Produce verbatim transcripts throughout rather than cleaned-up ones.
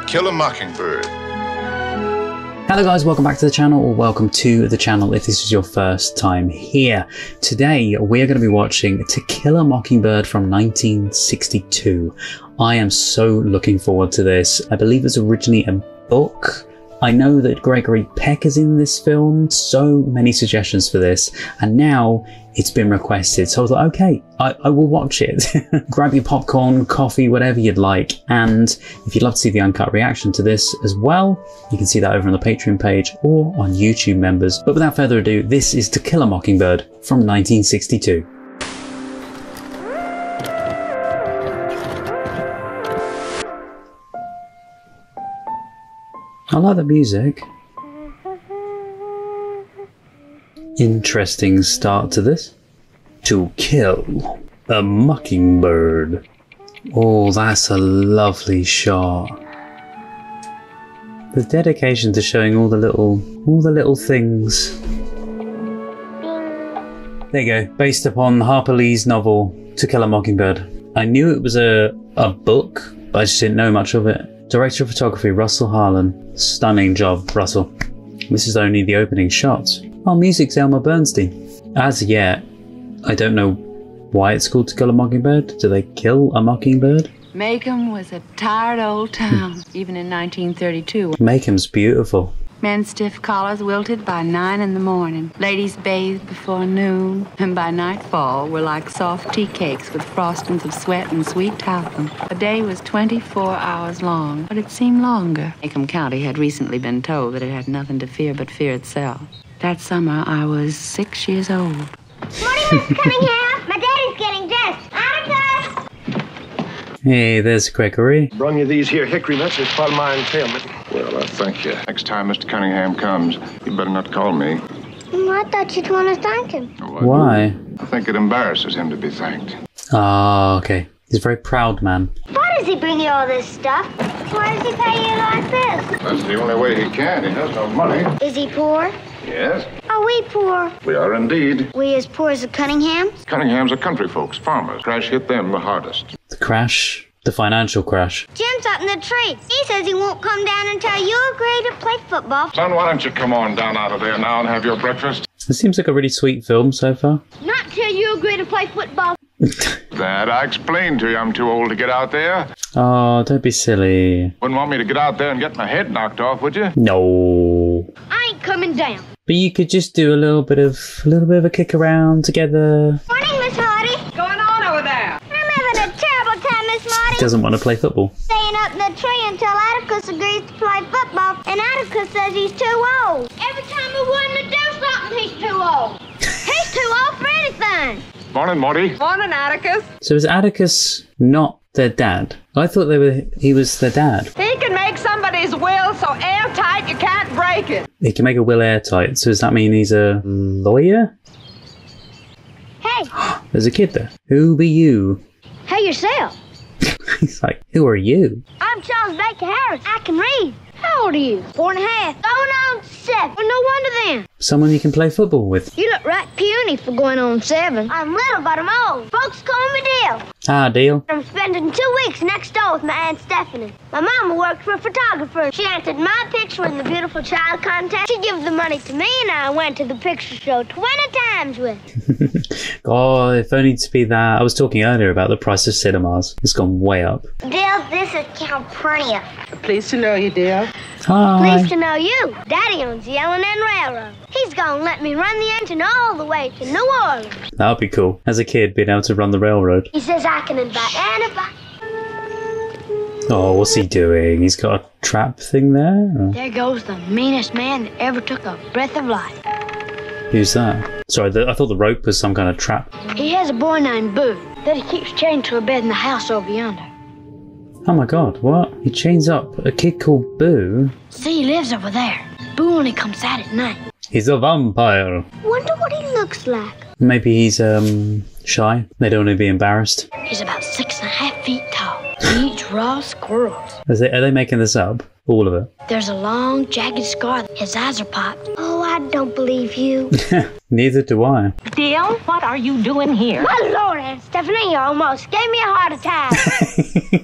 Kill a Mockingbird. Hello guys, welcome back to the channel, or welcome to the channel if this is your first time here. Today we're going to be watching To Kill a Mockingbird from nineteen sixty-two. I am so looking forward to this. I believe it's originally a book. I know that Gregory Peck is in this film, so many suggestions for this, and now it's been requested, so I was like, okay, I, I will watch it. Grab your popcorn, coffee, whatever you'd like, and if you'd love to see the uncut reaction to this as well, you can see that over on the Patreon page or on YouTube members. But without further ado, this is To Kill a Mockingbird from nineteen sixty-two. I like the music. Interesting start to this. To Kill a Mockingbird. Oh, that's a lovely shot. The dedication to showing all the little, all the little things. There you go. Based upon Harper Lee's novel To Kill a Mockingbird. I knew it was a a book, but I just didn't know much of it. Director of photography, Russell Harlan. Stunning job, Russell. This is only the opening shots. Oh, music's Elmer Bernstein. As yet, I don't know why it's called To Kill a Mockingbird. Do they kill a mockingbird? Macomb was a tired old town, even in nineteen thirty-two. Macomb's beautiful. Men's stiff collars wilted by nine in the morning. Ladies bathed before noon, and by nightfall were like soft tea cakes with frostings of sweat and sweet talcum. A day was twenty-four hours long, but it seemed longer. Macomb County had recently been told that it had nothing to fear but fear itself. That summer, I was six years old. Morning, Mister Cunningham. My daddy's getting dressed. Atticus! Hey, there's Gregory. Brung you these here hickory nuts as part of my entailment. Well, I thank you. Next time Mister Cunningham comes, you better not call me. Mm, I thought you'd want to thank him. Oh, I Why? do. I think it embarrasses him to be thanked. Ah, okay. He's a very proud man. Why does he bring you all this stuff? Why does he pay you like this? That's the only way he can. He has no money. Is he poor? Yes, Are we poor? we are indeed. We as poor as the Cunninghams? Cunninghams are country folks, farmers. Crash hit them the hardest. The crash. The financial crash. Jim's up in the tree. He says he won't come down until you agree to play football. Son, why don't you come on down out of there now and have your breakfast? It seems like a really sweet film so far. Not till you agree to play football. That I explained to you. I'm too old to get out there. Oh, don't be silly. Wouldn't want me to get out there and get my head knocked off, would you? No. I ain't coming down. But you could just do a little bit of a little bit of a kick around together. Morning, Miss Hardy. What's going on over there? I'm having a terrible time, Miss Marty. Doesn't want to play football. Staying up in the tree until Atticus agrees to play football, and Atticus says he's too old. Every time we want him to do something, he's too old. He's too old for anything. Morning, Morty. Morning, Atticus. So is Atticus not their dad? I thought they were. He was their dad. He can make somebody's will so airtight you can't break it. He can make a will airtight. So does that mean he's a lawyer? Hey, There's a kid there. Who be you? hey yourself. He's like, who are you? I'm Charles Baker Harris. I can read. How old are you? Four and a half. Going on seven. Well, no wonder then. Someone you can play football with. You look right puny for going on seven. I'm little, but I'm old. Folks call me Dale. Ah, deal. I'm spending two weeks next door with my Aunt Stephanie. My mama worked for a photographer. She entered my picture in the Beautiful Child contest. She gave the money to me, and I went to the picture show twenty times with her. God, if only to be that. I was talking earlier about the price of cinemas. It's gone way up. Dale, this is Count Pernia. Pleased to know you, dear. Hi. Pleased to know you. Daddy owns the L and N Railroad. He's gonna let me run the engine all the way to New Orleans. That would be cool. As a kid, being able to run the railroad. He says I can invite anybody. Oh, what's he doing? He's got a trap thing there? Or- There goes the meanest man that ever took a breath of life. Who's that? Sorry, the, I thought the rope was some kind of trap. He has a boy named Boo that he keeps chained to a bed in the house over yonder. Oh my god, what? He chains up a kid called Boo? See, he lives over there. Boo only comes out at night. He's a vampire. Wonder what he looks like. Maybe he's, um, shy. They don't want to be embarrassed. He's about six and a half feet tall. He eats raw squirrels. Is they, are they making this up? All of it? There's a long, jagged scar. His eyes are popped. Oh, I don't believe you. Neither do I. Dale, what are you doing here? My Lord, Aunt Stephanie, you almost gave me a heart attack.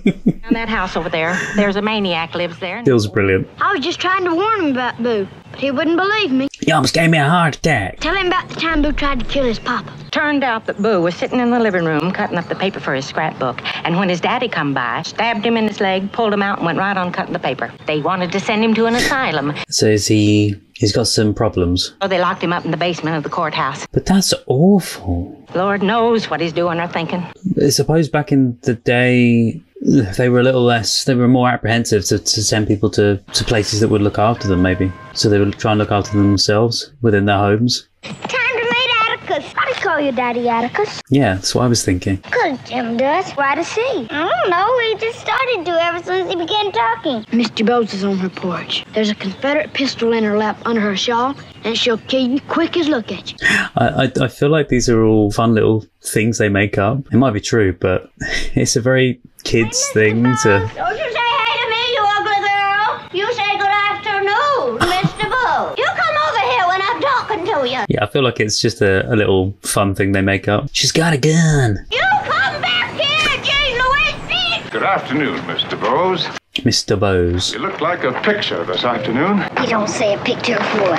On that house over there, there's a maniac lives there. Feels brilliant. I was just trying to warn him about Boo, but he wouldn't believe me. You almost gave me a heart attack. Tell him about the time Boo tried to kill his papa. Turned out that Boo was sitting in the living room cutting up the paper for his scrapbook, and when his daddy come by, stabbed him in his leg, pulled him out, and went right on cutting the paper. They wanted to send him to an asylum, So is he... He's got some problems. so they locked him up in the basement of the courthouse. But that's awful. Lord knows what he's doing or thinking. I suppose back in the day, they were a little less, they were more apprehensive to, to send people to, to places that would look after them, maybe. So they would try and look after them within their homes. Time to meet Atticus. I call you Daddy Atticus. Yeah, that's what I was thinking. Because Jim does. Why does he? I don't know. He just started to ever since he began talking. Mister Bose is on her porch. There's a Confederate pistol in her lap under her shawl, and she'll kill you quick as look at you. I, I, I feel like these are all fun little things they make up. It might be true, but it's a very kids thing to... Don't you say hey to me, you ugly girl. You say good afternoon, Mister Bose. You come over here when I'm talking to you. Yeah, I feel like it's just a, a little fun thing they make up. She's got a gun. You come back here, Jane Louise. Good afternoon, Mister Bose. Mister Bose. You look like a picture this afternoon. You don't say a picture for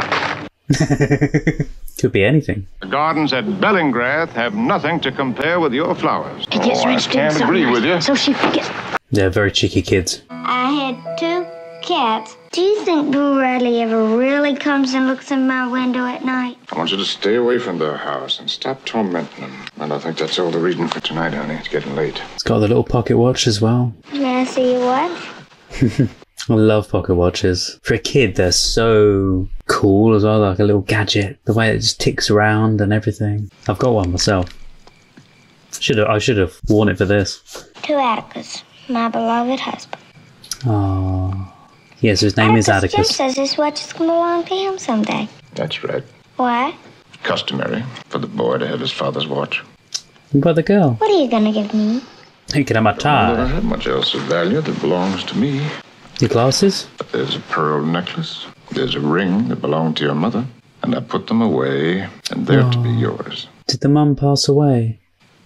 it. Could be anything. The gardens at Bellingrath have nothing to compare with your flowers. It gets oh, I rich doing can't something agree nice, with you. so she forgets. They're very cheeky kids. I had two cats. Do you think Boo Radley ever really comes and looks in my window at night? I want you to stay away from their house and stop tormenting them. And I think that's all the reason for tonight, honey. It's getting late. It's got the little pocket watch as well. May I see your watch? I love pocket watches. For a kid, they're so cool as well, like a little gadget. The way it just ticks around and everything. I've got one myself. Should have, I should have worn it for this. To Atticus, my beloved husband. Oh, yes, his name is Atticus. Jim Atticus. says this watch is going to belong to him someday. That's right. Why? Customary for the boy to have his father's watch. What about the girl? What are you going to give me? You can have my I don't tie. have much else of value that belongs to me. Your glasses? But there's a pearl necklace. There's a ring that belonged to your mother. And I put them away, and they're to be yours. Did the mum pass away?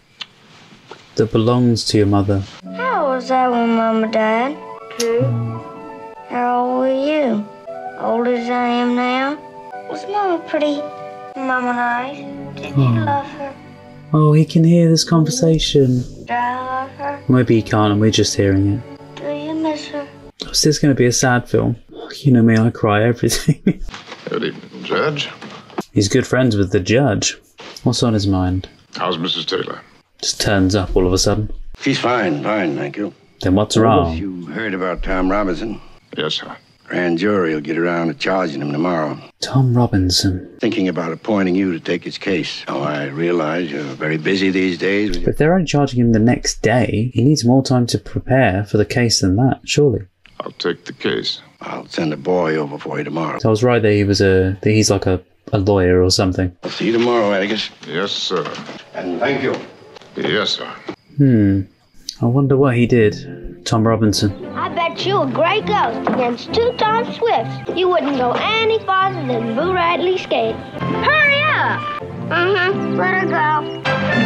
That belongs to your mother. How old was I when Mama died? Two. How old were you? Old as I am now? Was Mama pretty? Mama nice? Did you love her? Oh, he can hear this conversation. Did I love her? Maybe he can't and we're just hearing it. Do you miss her? Is this going to be a sad film? You know me, I cry everything. Good evening, Judge. He's good friends with the judge. What's on his mind? How's Missus Taylor? Just turns up all of a sudden. She's fine, fine, thank you. Then what's wrong? You heard about Tom Robinson? Yes, sir. Grand jury will get around to charging him tomorrow. Tom Robinson. Thinking about appointing you to take his case. Oh, I realize you're very busy these days. But if they're only charging him the next day, he needs more time to prepare for the case than that, surely. I'll take the case. I'll send a boy over for you tomorrow. So I was right that he was a, that he's like a, a lawyer or something. I'll see you tomorrow, Atticus. Yes, sir. And thank you. Yes, sir. Hmm. I wonder what he did. Tom Robinson. I bet you a gray ghost against two Tom Swifts. You wouldn't go any farther than Boo Radley's skate. Hurry up! Mm-hmm. Let her go.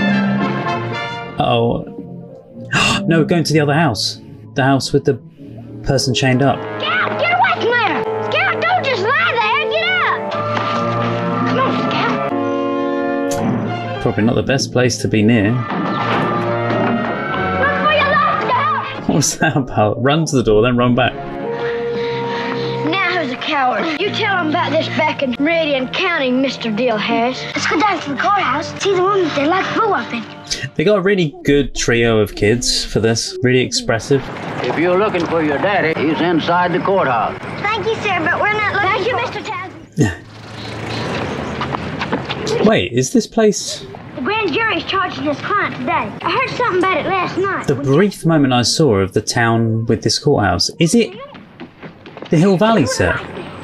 Uh-oh. No, going to the other house. The house with the person chained up. Scout, get away from there! Scout, don't just lie there. Get up! Come on, Scout. Probably not the best place to be near. Run for your life, Scout! What was that about? Run to the door, then run back. Now who's a coward? You tell him about this back in Meridian County, Mister Deal Harris. Let's go down to the courthouse. See the one that they like Boo, I think. They got a really good trio of kids for this. Really expressive. If you're looking for your daddy, he's inside the courthouse. Thank you, sir, but we're not looking Thank you, for... Mister Townsend. Wait, is this place... The grand jury's charging this client today. I heard something about it last night. The brief moment I saw of the town with this courthouse, is it the Hill Valley set?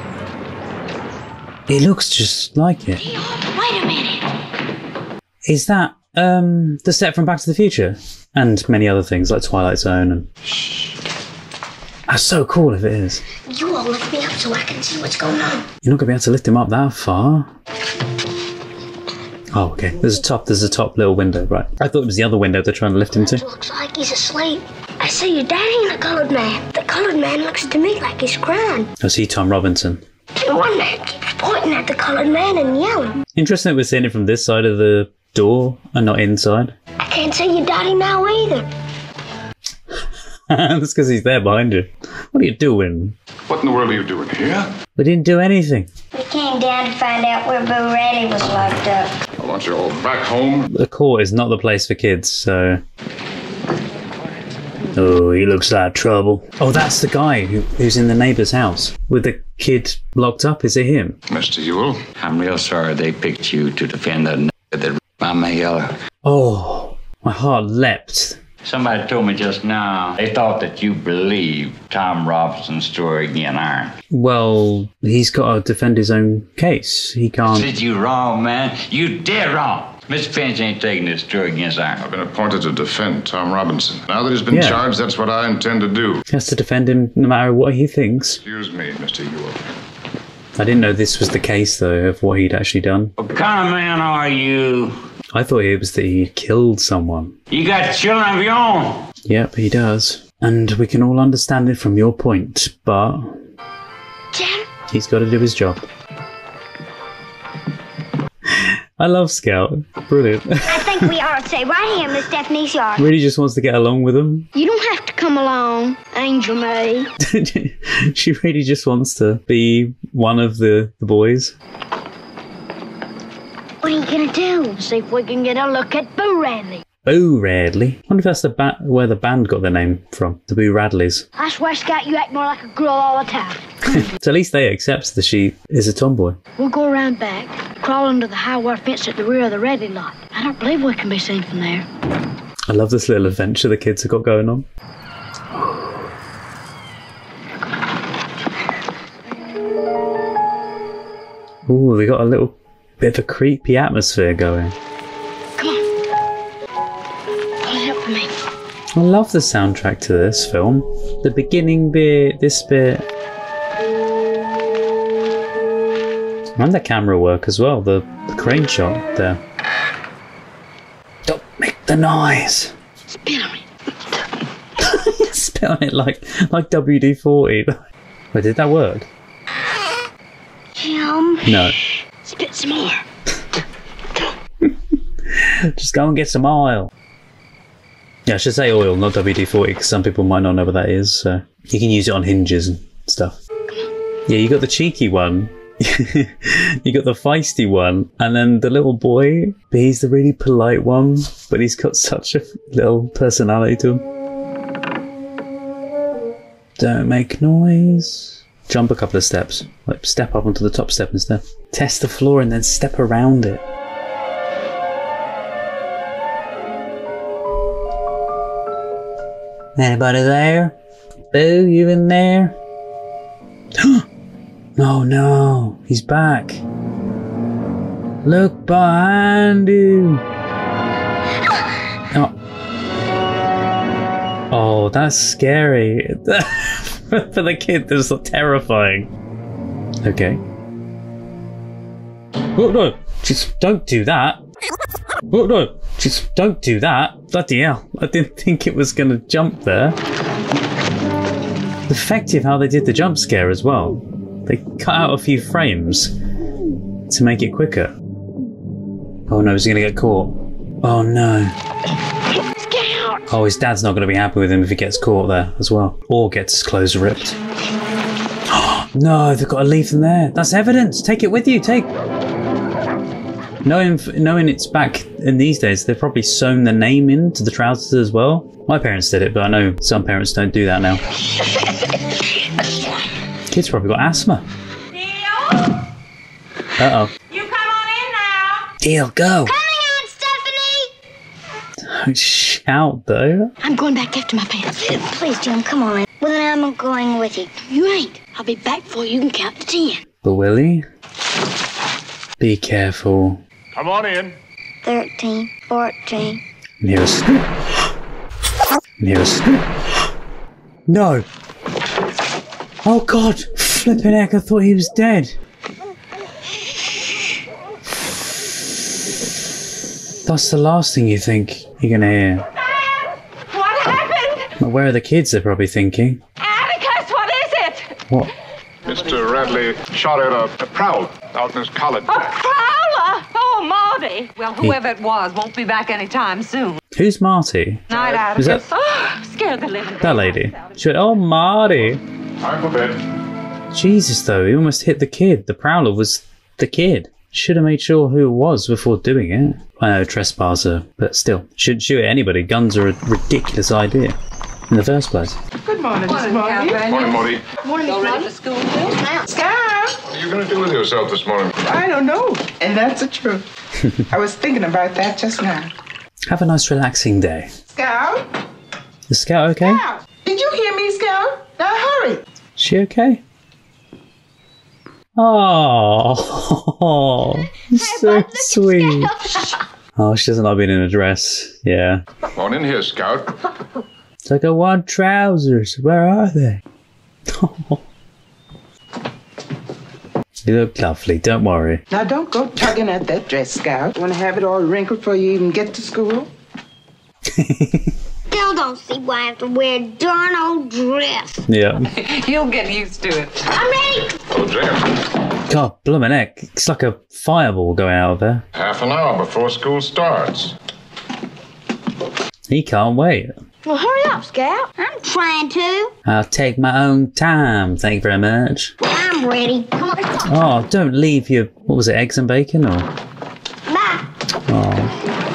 It looks just like it. Wait a minute. Is that um, the set from Back to the Future? And many other things like Twilight Zone. And... That's so cool if it is. You all lift me up so I can see what's going on. You're not going to be able to lift him up that far. Oh, okay. There's a top, there's a top little window, right. I thought it was the other window they're trying to lift him to. Looks like he's asleep. I see your daddy and the colored man. The colored man looks to me like he's crying. I see Tom Robinson. And one man keeps pointing at the colored man and yelling. Interesting that we're seeing it from this side of the door and not inside. I can't see your daddy now either. That's because he's there behind you. What are you doing? What in the world are you doing here? We didn't do anything. We came down to find out where Boo Radley was locked up. I want you all back home. The court is not the place for kids, so... Oh, he looks like trouble. Oh, that's the guy who, who's in the neighbour's house with the kid locked up. Is it him? Mister Ewell. I'm real sorry they picked you to defend the n- that Mama Yeller. Oh, my heart leapt. Somebody told me just now they thought that you believed Tom Robinson's story again, Iron. Well, he's got to defend his own case. He can't... Did you wrong, man? You dead wrong. Mister Finch ain't taking this story against Iron. I've been appointed to defend Tom Robinson. Now that he's been Yeah. charged, that's what I intend to do. He has to defend him no matter what he thinks. Excuse me, Mister Ewell. I didn't know this was the case, though, of what he'd actually done. What kind of man are you? I thought it was that he killed someone. You got children of your own. Yep, he does. And we can all understand it from your point, but... Dad? He's got to do his job. I love Scout. Brilliant. I think we ought to stay right here in Miss Stephanie's yard. Really just wants to get along with him. You don't have to come along, Angel May. She really just wants to be one of the, the boys. What are you gonna do? See if we can get a look at Boo Radley. Boo Radley. I wonder if that's the ba- where the band got their name from. The Boo Radleys. I swear, Scout, you act more like a girl all the time. So at least they accept that she is a tomboy. We'll go around back, crawl under the high wire fence at the rear of the Radley lot. I don't believe we can be seen from there. I love this little adventure the kids have got going on. Ooh, they got a little bit of a creepy atmosphere going. Come on. Pull it up for me. I love the soundtrack to this film. The beginning bit, this bit. And the camera work as well, the, the crane shot there. Don't make the noise. Spit on it. Spit on it like, like W D forty. Wait, did that work? Jim. No. Spit some more. Just go and get some oil. Yeah, I should say oil, not W D forty, because some people might not know what that is. So you can use it on hinges and stuff. Yeah, you got the cheeky one. You got the feisty one, and then the little boy, but he's the really polite one, but he's got such a little personality to him. Don't make noise. Jump a couple of steps. Like, step up onto the top step instead. Test the floor and then step around it. Anybody there? Boo, you in there? Oh no, he's back. Look behind you. Oh, oh that's scary. For the kid, that's terrifying. Okay. Oh no, just don't do that. Oh no, just don't do that. Bloody hell, I didn't think it was going to jump there. Effective how they did the jump scare as well. They cut out a few frames to make it quicker. Oh no, he's going to get caught. Oh no. Oh, his dad's not going to be happy with him if he gets caught there as well. Or gets his clothes ripped. No, they've got to leave them there. That's evidence. Take it with you. Take... Knowing, knowing it's back in these days, they've probably sewn the name into the trousers as well. My parents did it, but I know some parents don't do that now. Kids probably got asthma. Deal? Uh-oh. You come on in now. Deal, go. Coming on, Stephanie! Don't shout, though. I'm going back after my pants. Please, Jim, come on. Well, then I'm going with you. You ain't. I'll be back before you can count to ten. But Willie, be careful. Come on in. Thirteen, fourteen. And hear us. And hear us. No. Oh God! Flipping heck! I thought he was dead. That's the last thing you think you're gonna hear. What happened? where are the kids, they're probably thinking. Atticus, what is it? What? Mister Radley shot at a, a prowl out in his college. A prowler? Oh, Marty. Well, whoever it was won't be back anytime soon. Who's Marty? Night, Is Atticus. that- Oh, scared the living That lady. She went, oh, Marty. Time for bed. Jesus, though, he almost hit the kid. The prowler was the kid. Should have made sure who it was before doing it. I know, trespasser, but still. Shouldn't shoot at anybody. Guns are a ridiculous idea in the first place. Good morning, Miss Marty. Morning, Morty. Morning, Miss ready Marty. for school, Bill? Scout! What are you going to do with yourself this morning? I don't know, and that's the truth. I was thinking about that just now. Have a nice relaxing day. Scout? Is Scout okay? Scout! Did you hear me, Scout? Now hurry. She okay? Oh, so sweet. Oh, she doesn't like being in a dress. Yeah. Come on in here, Scout. It's like I want trousers. Where are they? You look lovely. Don't worry. Now don't go tugging at that dress, Scout. Want to have it all wrinkled before you even get to school? Still don't see why I have to wear a darn old dress. Yeah. You'll get used to it. I'm ready. Oh, Jim. God, bloomin' heck. It's like a fireball going out of there. Half an hour before school starts. He can't wait. Well, hurry up, Scout. I'm trying to. I'll take my own time. Thank you very much. I'm ready. Come on. Oh, don't leave your, what was it, eggs and bacon or? Bye. Oh.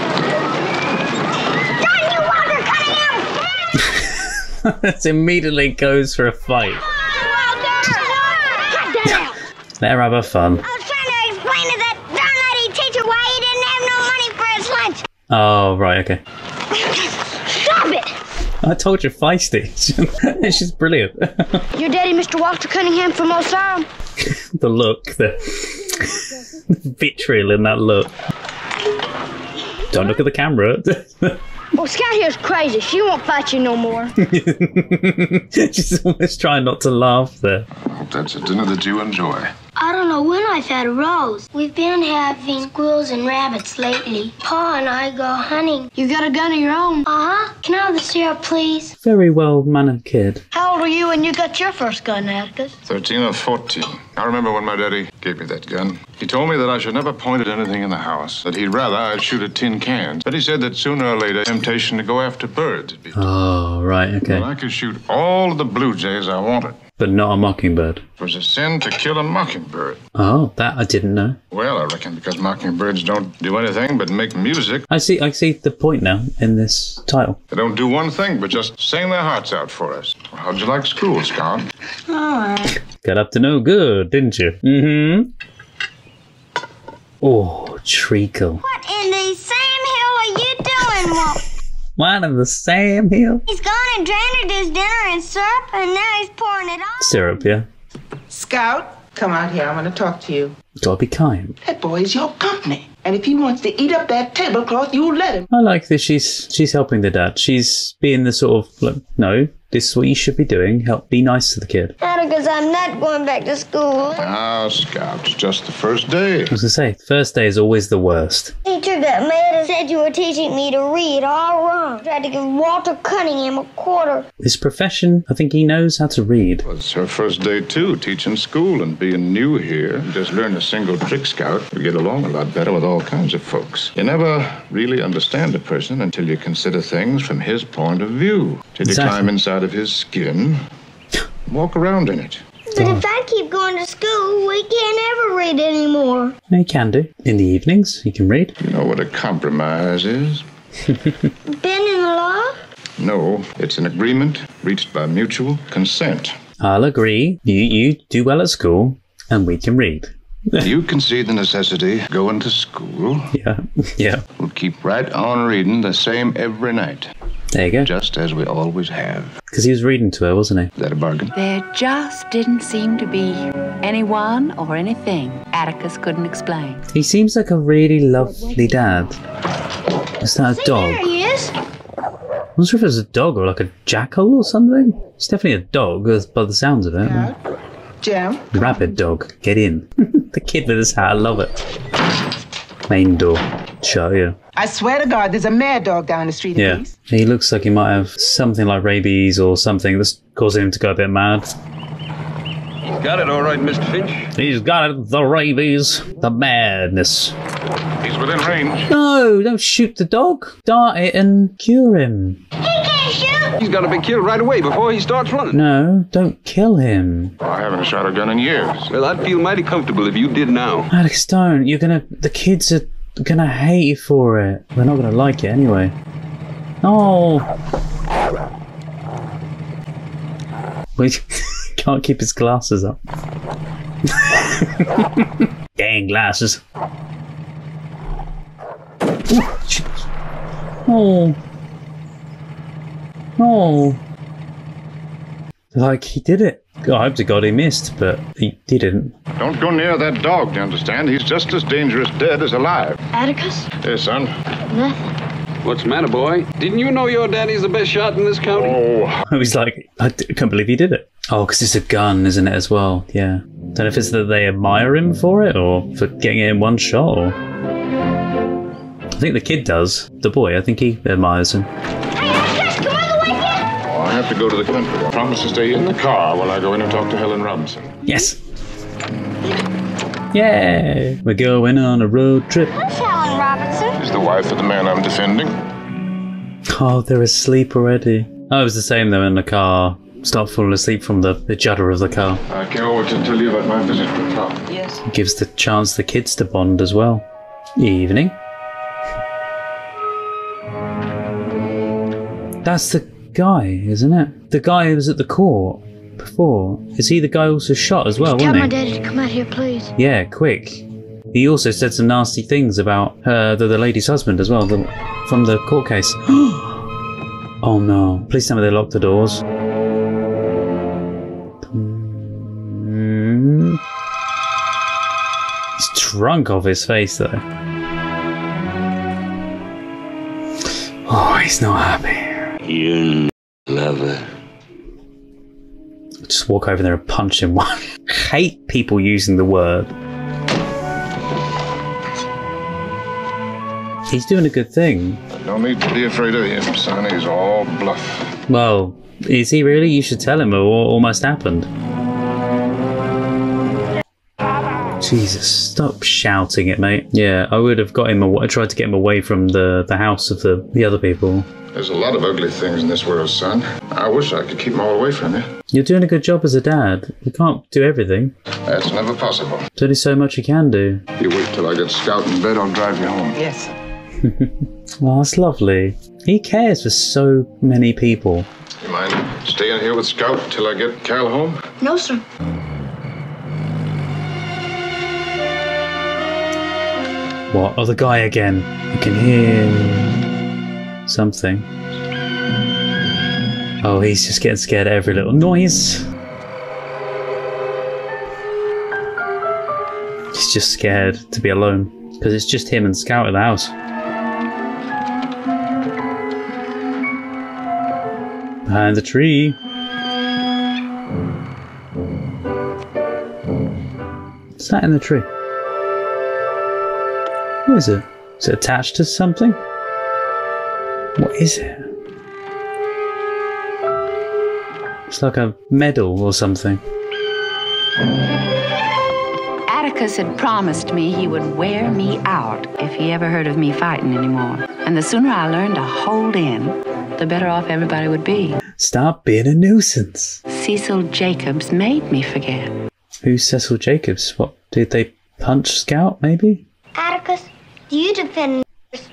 Darn you, Walter Cunningham! It immediately goes for a fight. Walter! Cut that out. Let her have her fun. I was trying to explain to that darn lady teacher why he didn't have no money for his lunch. Oh, right, okay. Stop it! I told you, feisty. She's brilliant. Your daddy, Mister Walter Cunningham from Osara. The look, the vitriol in that look. Don't look at the camera. Well, Scout here's crazy. She won't fight you no more. She's almost trying not to laugh there. I hope that's a dinner that you enjoy. I don't know when I've had a rose. We've been having squirrels and rabbits lately. Pa and I go hunting. You got a gun of your own. Uh-huh. Can I have the syrup, please? Very well-mannered kid. How old were you when you got your first gun, Atticus? Thirteen or fourteen. I remember when my daddy gave me that gun. He told me that I should never point at anything in the house, that he'd rather I'd shoot at tin cans. But he said that sooner or later, temptation to go after birds would be. Oh, right, okay. And I could shoot all of the blue jays I wanted. But not a mockingbird. It was a sin to kill a mockingbird. Oh, that I didn't know. Well, I reckon because mockingbirds don't do anything but make music. I see I see the point now in this title. They don't do one thing but just sing their hearts out for us. How'd you like school, Scout? All right. Got up to no good, didn't you? Mm-hmm. Oh, treacle. What in the Sam Hill are you doing, Walt? What in the Sam Hill? He's gone and drained his dinner in syrup, and now he's pouring it on. Syrup, yeah. Scout, come out here. I want to talk to you. Gotta be kind. That boy is your company. And if he wants to eat up that tablecloth, you let him. I like that she's she's helping the dad. She's being the sort of, like, no, this is what you should be doing. Help, be nice to the kid. Atticus, I'm not going back to school. Ah, Scout, it's just the first day. I was gonna say, first day is always the worst. Teacher got mad and said you were teaching me to read all wrong. Tried to give Walter Cunningham a quarter. His profession, I think he knows how to read. Well, it's her first day, too, teaching school and being new here. Just learn a single trick, Scout. You get along a lot better with all kinds of folks. You never really understand a person until you consider things from his point of view. Till you Exactly. climb inside of his skin, walk around in it. But if I keep going to school, we can't ever read anymore. He can do. In the evenings, he can read. You know what a compromise is? Bending the law? No, it's an agreement reached by mutual consent. I'll agree. You you do well at school, and we can read. You concede the necessity, going to school. Yeah, yeah. We'll keep right on reading the same every night. There you go. Just as we always have. Because he was reading to her, wasn't he? Is that a bargain? There just didn't seem to be anyone or anything Atticus couldn't explain. He seems like a really lovely dad. Is that a dog? There he is. I'm not sure if it's a dog or like a jackal or something. It's definitely a dog, as by the sounds of it. Scout. Jim. Rabbit dog, get in. The kid with his hat, I love it. Main door. Show you. I swear to God, there's a mad dog down the street. Yeah, he looks like he might have something like rabies or something that's causing him to go a bit mad. Got it all right, Mister Finch. He's got it, the rabies, the madness. He's within range. No, don't shoot the dog. Dart it and cure him. He can't shoot! He's got to be killed right away before he starts running. No, don't kill him. Well, I haven't shot a gun in years. Well, I'd feel mighty comfortable if you did now. Alex, don't. You're gonna... The kids are gonna hate you for it. They're not gonna like it anyway. Oh. Wait. Can't keep his glasses up. Dang glasses. Oh. Oh. Like he did it. I hope to God he missed, but he didn't. Don't go near that dog, do you understand? He's just as dangerous dead as alive. Atticus? Yes, son? Nothing. What's the matter, boy? Didn't you know your daddy's the best shot in this county? Oh. He's like, I d- can't believe he did it. Oh, because it's a gun, isn't it, as well? Yeah. Don't know if it's that they admire him for it, or for getting it in one shot, or... I think the kid does. The boy, I think he admires him. Hey, Atticus, come on the way here! Oh, I have to go to the country. I promise to stay in the car while I go in and talk to Helen Robinson. Yes! Yay! We're going on a road trip. Who's Helen Robinson? She's the wife of the man I'm defending. Oh, they're asleep already. Oh, it was the same though in the car. Start falling asleep from the, the judder of the car. I can't wait to tell you about my visit to the top. Yes. Gives the chance the kids to bond as well. Evening. That's the guy, isn't it? The guy who was at the court before. Is he the guy who also shot as well, Tell wasn't my he? daddy to come out here, please. Yeah, quick. He also said some nasty things about her, the, the lady's husband as well, the, from the court case. Oh no. Please tell me they locked the doors. Mm. He's drunk off his face though. Oh, he's not happy. You lover. Just walk over there and punch him one. Hate people using the word. He's doing a good thing. No need to be afraid of him, son. He's all bluff. Well, is he really? You should tell him what almost happened. Jesus, stop shouting it, mate. Yeah, I would have got him. I tried to get him away from the, the house of the, the other people. There's a lot of ugly things in this world, son. I wish I could keep them all away from you. You're doing a good job as a dad. You can't do everything. That's never possible. There's only so much you can do. You wait till I get Scout in bed, I'll drive you home. Yes. Well, that's lovely. He cares for so many people. You mind staying here with Scout till I get Cal home? No, sir. What? Oh, the guy again. I can hear something. Oh, he's just getting scared at every little noise. He's just scared to be alone because it's just him and Scout at the house. Behind the tree. What's that in the tree? What is it? Is it attached to something? What is it? It's like a medal or something. Atticus had promised me he would wear me out if he ever heard of me fighting anymore. And the sooner I learned to hold in, the better off everybody would be. Stop being a nuisance. Cecil Jacobs made me forget. Who's Cecil Jacobs? What, did they punch Scout, maybe? Atticus, do you defend...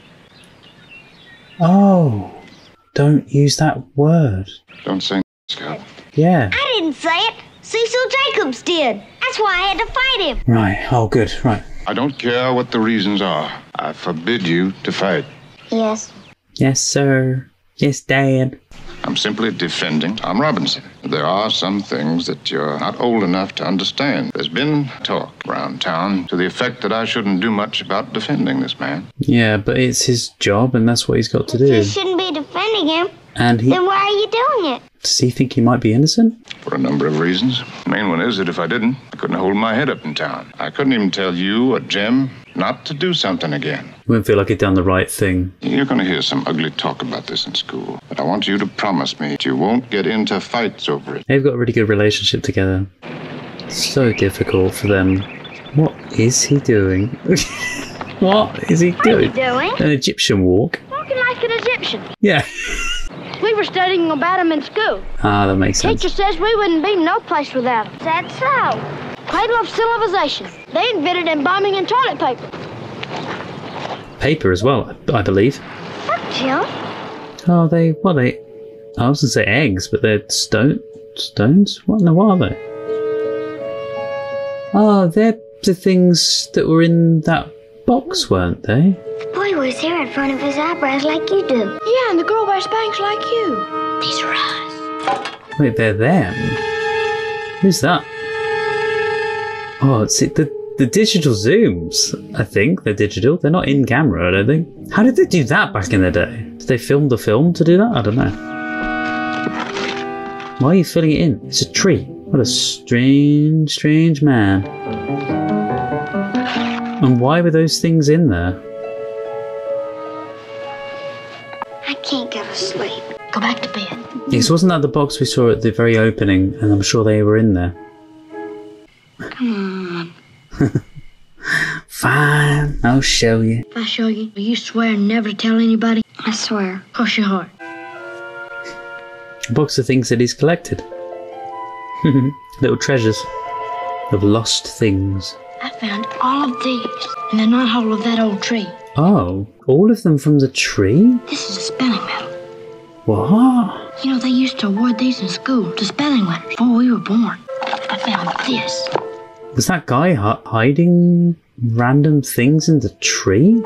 Oh, don't use that word. Don't say Scout. Yeah. I didn't say it. Cecil Jacobs did. That's why I had to fight him. Right, oh good, right. I don't care what the reasons are. I forbid you to fight. Yes. Yes, sir. Yes, Dad. I'm simply defending Tom Robinson. There are some things that you're not old enough to understand. There's been talk around town to the effect that I shouldn't do much about defending this man. Yeah, but it's his job and that's what he's got to You do. shouldn't be defending him. And he... Then why are you doing it? Does he think he might be innocent? For a number of reasons. The main one is that if I didn't, I couldn't hold my head up in town. I couldn't even tell you or Jim not to do something again. You wouldn't feel like he'd done the right thing. You're going to hear some ugly talk about this in school, but I want you to promise me that you won't get into fights over it. They've got a really good relationship together. So difficult for them. What is he doing? What is he doing? What are you doing? An Egyptian walk? Walking like an Egyptian. Yeah. We were studying about him in school. Ah, that makes sense. Teacher says we wouldn't be no place without him. That's so. Cradle of civilization. They invented embalming and toilet paper. Paper as well, I believe. Look, Jim. Oh, they, what are they? I was going to say eggs, but they're stone, stones? What in the what are they? Oh, they're the things that were in that box, weren't they? The boy wears hair in front of his eyebrows like you do. Yeah, and the girl wears bangs like you. These are us. Wait, they're them? Who's that? Oh, it's it, the, the digital zooms, I think. They're digital. They're not in camera, I don't think. How did they do that back in the day? Did they film the film to do that? I don't know. Why are you filling it in? It's a tree. What a strange, strange man. And why were those things in there? I can't go to sleep. Go back to bed. Yes, wasn't that the box we saw at the very opening? And I'm sure they were in there. Come on. Fine, I'll show you. If I show you, will you swear never to tell anybody? I swear. Cross your heart. A box of things that he's collected. Little treasures of lost things. I found all of these in the knot hole of that old tree. Oh, all of them from the tree? This is a spelling medal. What? You know, they used to award these in school to spelling letters before we were born. I found this. Was that guy hi hiding random things in the tree?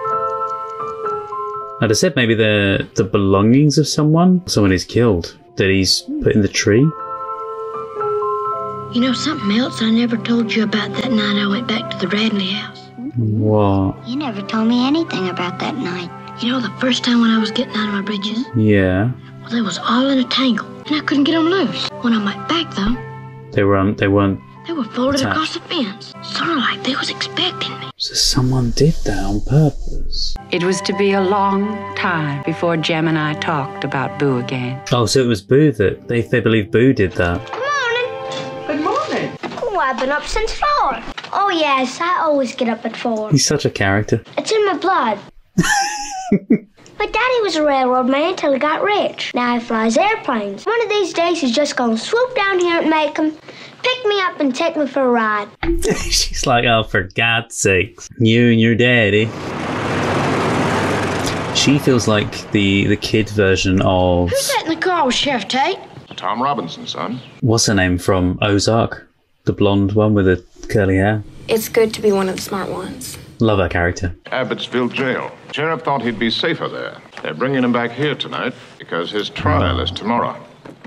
I'd have said maybe the the belongings of someone. Someone he's killed that he's put in the tree. You know something else I never told you about that night I went back to the Radley house? What? You never told me anything about that night. You know the first time when I was getting out of my breeches? Yeah. Well, they was all in a tangle, and I couldn't get them loose. When I went back, though, They weren't. They weren't. they were folded attached. across the fence, sort of like they was expecting me. So someone did that on purpose. It was to be a long time before Jem and I talked about Boo again. Oh, so it was Boo that they they believe Boo did that. Good morning. Oh, I've been up since four. Oh, yes, I always get up at four. He's such a character. It's in my blood. My daddy was a railroad man until he got rich. Now he flies airplanes. One of these days he's just gonna swoop down here and make 'em, pick me up and take me for a ride. She's like, oh, for God's sakes, you and your daddy. She feels like the the kid version of Who's that in the car with Sheriff Tate? Tom Robinson, son. what's her name from Ozark, the blonde one with the curly hair. It's good to be one of the smart ones. Love her character. Abbotsville Jail. Sheriff thought he'd be safer there. They're bringing him back here tonight because his trial is tomorrow.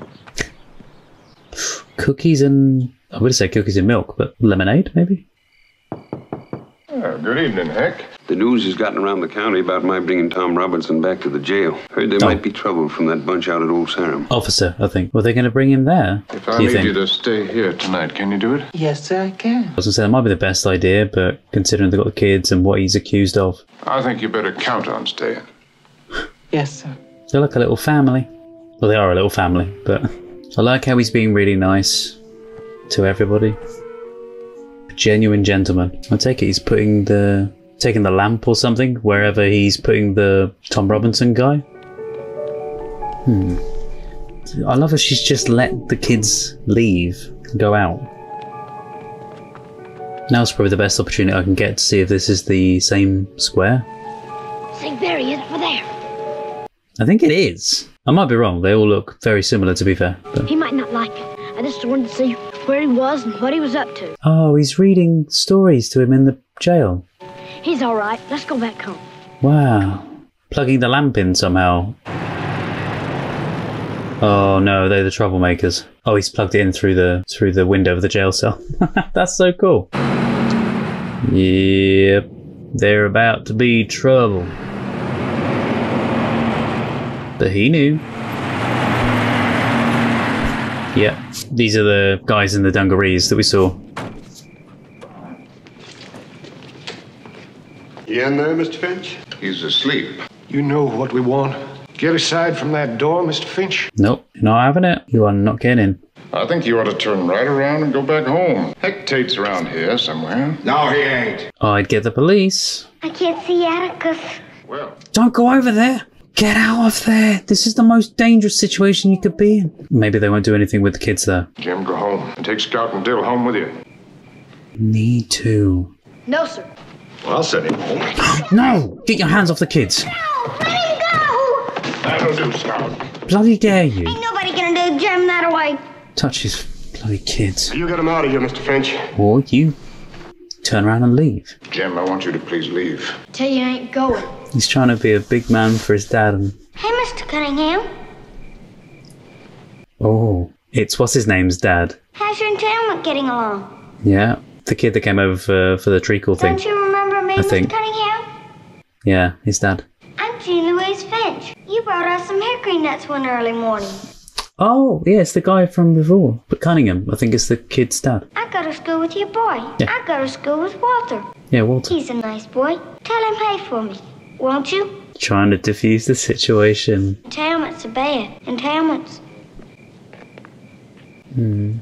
Cookies and I would say cookies and milk, but lemonade maybe. Oh, good evening, Heck. The news has gotten around the county about my bringing Tom Robinson back to the jail. Heard there Oh. might be trouble from that bunch out at Old Sarum. Officer, I think. Were they going to bring him there? If I do you need think? you to stay here tonight, can you do it? Yes, I can. I was going to say that might be the best idea, but considering they've got the kids and what he's accused of, I think you better count on staying. Yes, sir. they're like a little family. Well, they are a little family, but I like how he's being really nice to everybody. A genuine gentleman. I take it he's putting the taking the lamp or something wherever he's putting the Tom Robinson guy. Hmm. I love how she's just let the kids leave and go out. Now's probably the best opportunity I can get to see if this is the same square. See, there he is, over there. I think it is. I might be wrong. They all look very similar, to be fair. But... He might not like it. I just wanted to see where he was and what he was up to. Oh, he's reading stories to him in the jail. He's all right. Let's go back home. Wow. Plugging the lamp in somehow. Oh no, they're the troublemakers. Oh, he's plugged it in through the through the window of the jail cell. That's so cool. Yep. They're about to be trouble. But he knew. Yep. These are the guys in the dungarees that we saw. You in there, Mister Finch? He's asleep. You know what we want. Get aside from that door, Mister Finch. Nope, you're not having it. You are not getting in. I think you ought to turn right around and go back home. Hectate's around here somewhere. No, he ain't. I'd get the police. I can't see Atticus. Well, don't go over there. Get out of there. This is the most dangerous situation you could be in. Maybe they won't do anything with the kids there. Jim, go home and take Scout and Dill home with you. Need to. No, sir. Well, I'll send him home. No! Get your hands off the kids. No, let him go! That'll do, Scout. Bloody dare you. Ain't nobody gonna do Jim that away. Touch his bloody kids. You get him out of here, Mister Finch. Or you turn around and leave. Jim, I want you to please leave. Tell you I ain't going. He's trying to be a big man for his dad and... Hey, Mister Cunningham. Oh, it's what's his name's dad. How's your entailment getting along? Yeah, the kid that came over for, for the treacle thing. Don't you remember me, I Mister think. Cunningham? Yeah, his dad. I'm Jean Louise Finch. You brought us some hickory nuts one early morning. Oh, yeah, it's the guy from before. But Cunningham, I think it's the kid's dad. I go to school with your boy. Yeah. I go to school with Walter. Yeah, Walter. He's a nice boy. Tell him hey for me, won't you? Trying to diffuse the situation. Entailments are bad. Entailments. Hmm.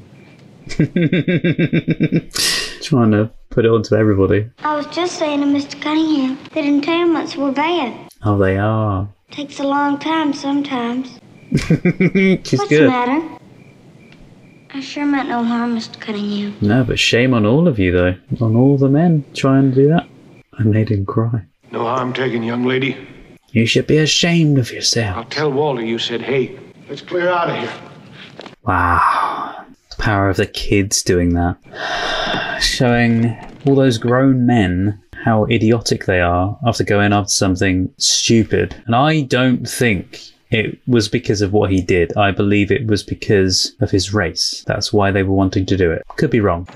Trying to put it onto everybody. I was just saying to Mister Cunningham that entailments were bad. Oh, they are. Takes a long time sometimes. She's What's good. the matter? I sure meant no harm, Mister Cunningham. No, but shame on all of you, though. On all the men trying to do that. I made him cry. No harm taken, young lady. You should be ashamed of yourself. I'll tell Walter you said hey. Let's clear out of here. Wow. The power of the kids doing that. Showing all those grown men how idiotic they are after going after something stupid. And I don't think it was because of what he did. I believe it was because of his race. That's why they were wanting to do it. Could be wrong.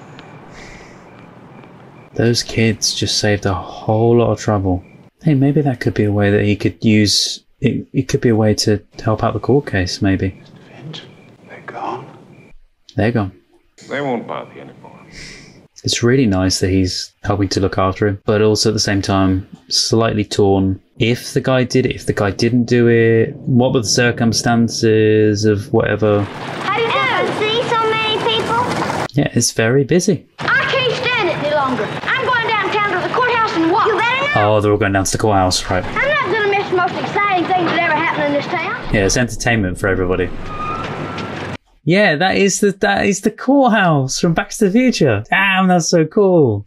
Those kids just saved a whole lot of trouble. Hey, maybe that could be a way that he could use... It, it could be a way to help out the court case, maybe. They're gone. They're gone. They won't bother you anymore. It's really nice that he's helping to look after him, but also at the same time, slightly torn. If the guy did it, if the guy didn't do it, what were the circumstances of whatever? How do you do? See so many people? Yeah, it's very busy. I can't stand it any longer. I'm going downtown to the courthouse and watch. You better know. Oh, they're all going down to the courthouse, right? I'm not going to miss the most exciting thing that ever happened in this town. Yeah, it's entertainment for everybody. Yeah, that is the that is the courthouse from Back to the Future. Damn, that's so cool.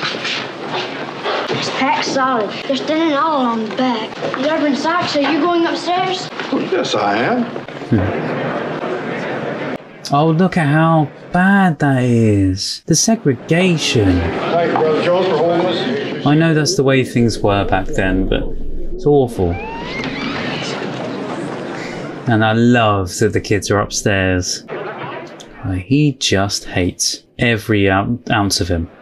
It's packed solid. There's thin and all on the back. The Reverend Sykes, are you going upstairs? Yes, I am. Oh, look at how bad that is. The segregation. Thank you, Brother Jones, for holding us. I know that's the way things were back then, but it's awful. And I love that the kids are upstairs. Oh, he just hates every ounce of him.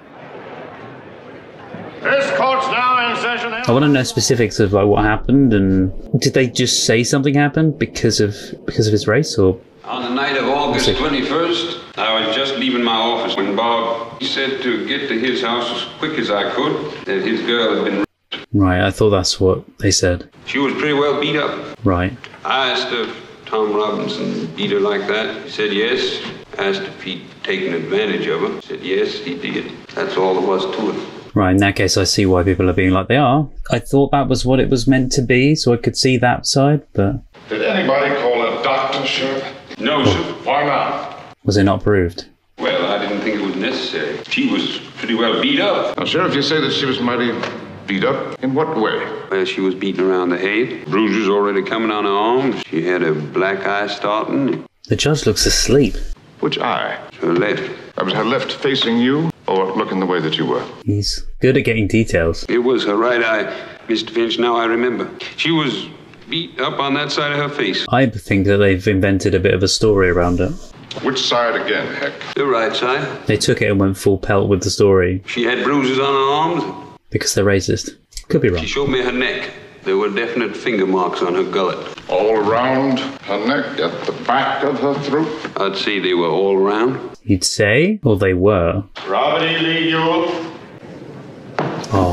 This court's now in session. I want to know specifics of like what happened, and did they just say something happened because of because of his race, or? On the night of August twenty-first, I was just leaving my office when Bob said to get to his house as quick as I could, that his girl had been raped. Right, I thought that's what they said. She was pretty well beat up. Right. I asked if Tom Robinson beat her like that. He said yes. Asked if he'd taken advantage of her. He said yes, he did. That's all there was to it. Right, in that case I see why people are being like they are. I thought that was what it was meant to be, so I could see that side, but... Did anybody call a doctor, Sheriff? No, sir. Why not? Was it not proved? Well, I didn't think it was necessary. She was pretty well beat up. Now, Sheriff, you say that she was mighty beat up? In what way? Well, she was beaten around the head. Bruises already coming on her arms. She had a black eye starting. The judge looks asleep. Which eye? Her left. Was her left facing you, or looking the way that you were? He's good at getting details. It was her right eye, Mister Finch. Now I remember. She was beat up on that side of her face. I think that they've invented a bit of a story around it. Which side again, Heck? The right side. They took it and went full pelt with the story. She had bruises on her arms. Because they're racist. Could be wrong. She showed me her neck. There were definite finger marks on her gullet. All around her neck, at the back of her throat? I'd say they were all around. You'd say? Or they were? Robert E. Lee, you. Oh.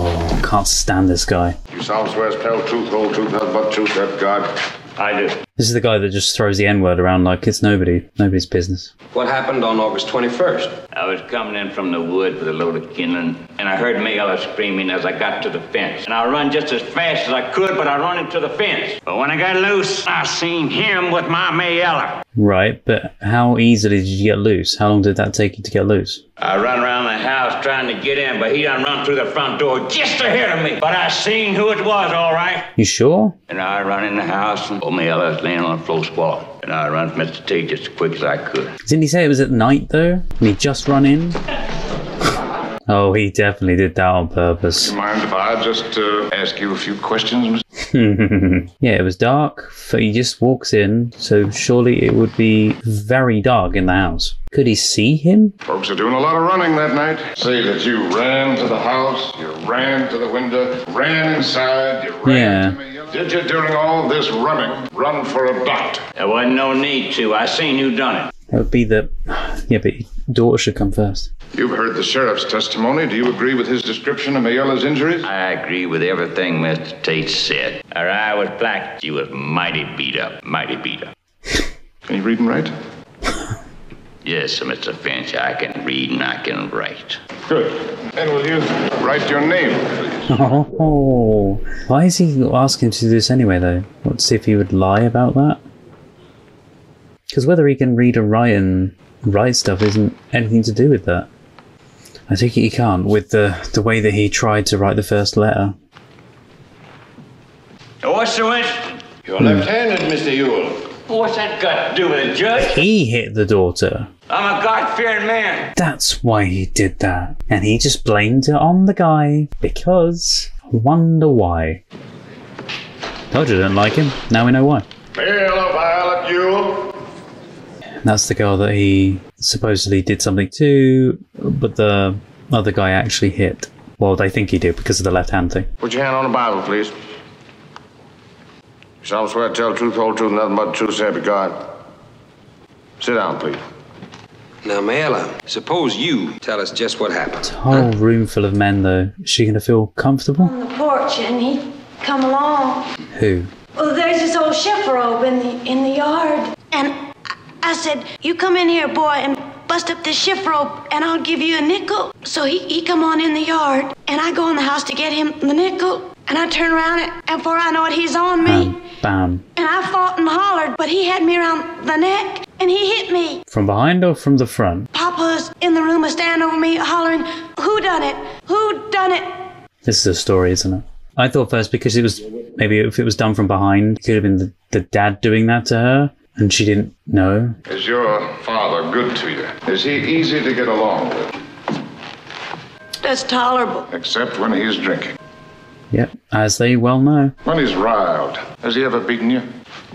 can't stand this guy. You solemnly swear to tell the truth, whole truth, nothing but the truth, that God. I do. This is the guy that just throws the N-word around like it's nobody, nobody's business. What happened on August twenty-first? I was coming in from the wood with a load of kindling, and I heard Mayella screaming as I got to the fence. And I run just as fast as I could, but I run into the fence. But when I got loose, I seen him with my Mayella. Right, but how easily did you get loose? How long did that take you to get loose? I run around the house trying to get in, but he done run through the front door just ahead of me. But I seen who it was, all right. You sure? And I run in the house, and old Mayella was laying on the floor squalling. And I run from Mister T just as quick as I could. Didn't he say it was at night, though? And he just run in? Oh, he definitely did that on purpose. Do you mind if I just uh, ask you a few questions? Yeah, it was dark, but he just walks in, so surely it would be very dark in the house. Could he see him? Folks are doing a lot of running that night. Say that you ran to the house, you ran to the window, ran inside, you ran Yeah. to me. Did you, during all this running, run for a doctor? There wasn't no need to. I seen who done it. That would be the... Yeah, but your daughter should come first. You've heard the sheriff's testimony. Do you agree with his description of Mayella's injuries? I agree with everything Mister Tate said. Her eye was black. She was mighty beat up. Mighty beat up. Can you read and write? Yes, sir, Mister Finch. I can read and I can write. Good. And will you write your name, please? Oh, why is he asking to do this anyway, though? Let's see if he would lie about that. Because whether he can read or write and write stuff isn't anything to do with that. I think he can't, with the, the way that he tried to write the first letter. What's the incident? You're left-handed, Mister Ewell. What's that got to do with it, Judge? He hit the daughter. I'm a God-fearing man. That's why he did that. And he just blamed it on the guy because... I wonder why. Told you I didn't like him. Now we know why. Mayella Violet Ewell. That's the girl that he supposedly did something to, but the other guy actually hit. Well, they think he did because of the left hand thing. Put your hand on the Bible, please. You solemnly swear to tell the truth, whole truth, nothing but the truth, so help you God. Sit down, please. Now, Mayella, suppose you tell us just what happened. A whole room full of men, though. Is she going to feel comfortable? On the porch, and he come along. Who? Well, there's this old shiffer in the in the yard, and I, I said, "You come in here, boy, and bust up this shift rope, and I'll give you a nickel." So he he come on in the yard, and I go in the house to get him the nickel, and I turn around, and, and before I know it, he's on me. Bam. Bam. And I fought and hollered, but he had me around the neck, and he hit me. From behind or from the front? Papa's in the room, a stand over me, hollering, "Who done it? Who done it?" This is a story, isn't it? I thought first because it was, maybe if it was done from behind, it could have been the, the dad doing that to her, and she didn't know. Is your father good to you? Is he easy to get along with? That's tolerable. Except when he's drinking. Yep, as they well know. When he's riled. Has he ever beaten you?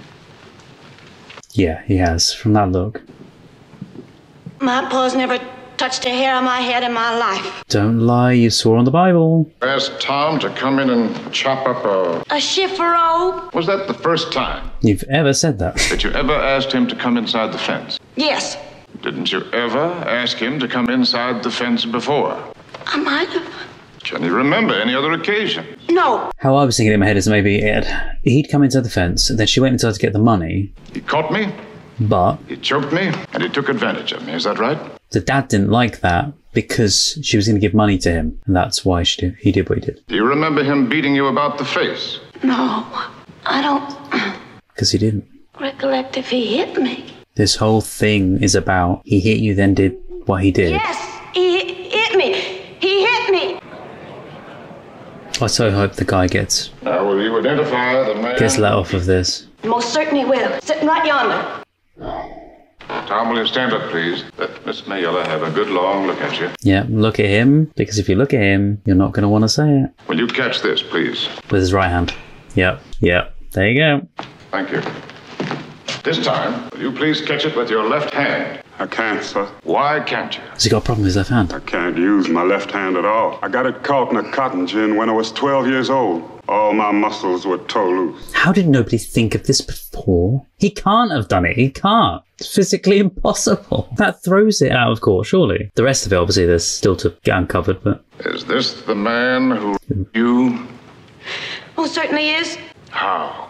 Yeah, he has, from that look. My pa's never touched a hair on my head in my life. Don't lie, you swore on the Bible. Asked Tom to come in and chop up a... A shiffer-o? Was that the first time? You've ever said that? That you ever asked him to come inside the fence? Yes. Didn't you ever ask him to come inside the fence before? I might have. Can you remember any other occasion? No. How I was thinking in my head is maybe it, he'd come inside the fence, and then she went inside to get the money. He caught me. But... He choked me, and he took advantage of me. Is that right? The dad didn't like that because she was going to give money to him, and that's why she did, he did what he did. Do you remember him beating you about the face? No, I don't... Because he didn't. Recollect if he hit me. This whole thing is about he hit you, then did what he did. Yes, he hit me. He hit me. I so hope the guy gets Now will you identify the man? gets let off of this. Most certainly will. Sitting right yonder. Tom, will you stand up, please? Let Miss Mayella have a good long look at you. Yeah, look at him, because if you look at him, you're not going to want to say it. Will you catch this, please? With his right hand. Yep, yep. There you go. Thank you. This time, will you please catch it with your left hand? I can't, sir. Why can't you? Has he got a problem with his left hand? I can't use my left hand at all. I got it caught in a cotton gin when I was twelve years old. All my muscles were toe loose. How did nobody think of this before? He can't have done it. He can't. It's physically impossible. That throws it out of court, surely. The rest of it, obviously, there's still to get uncovered, but... Is this the man who you... Oh, certainly is. How?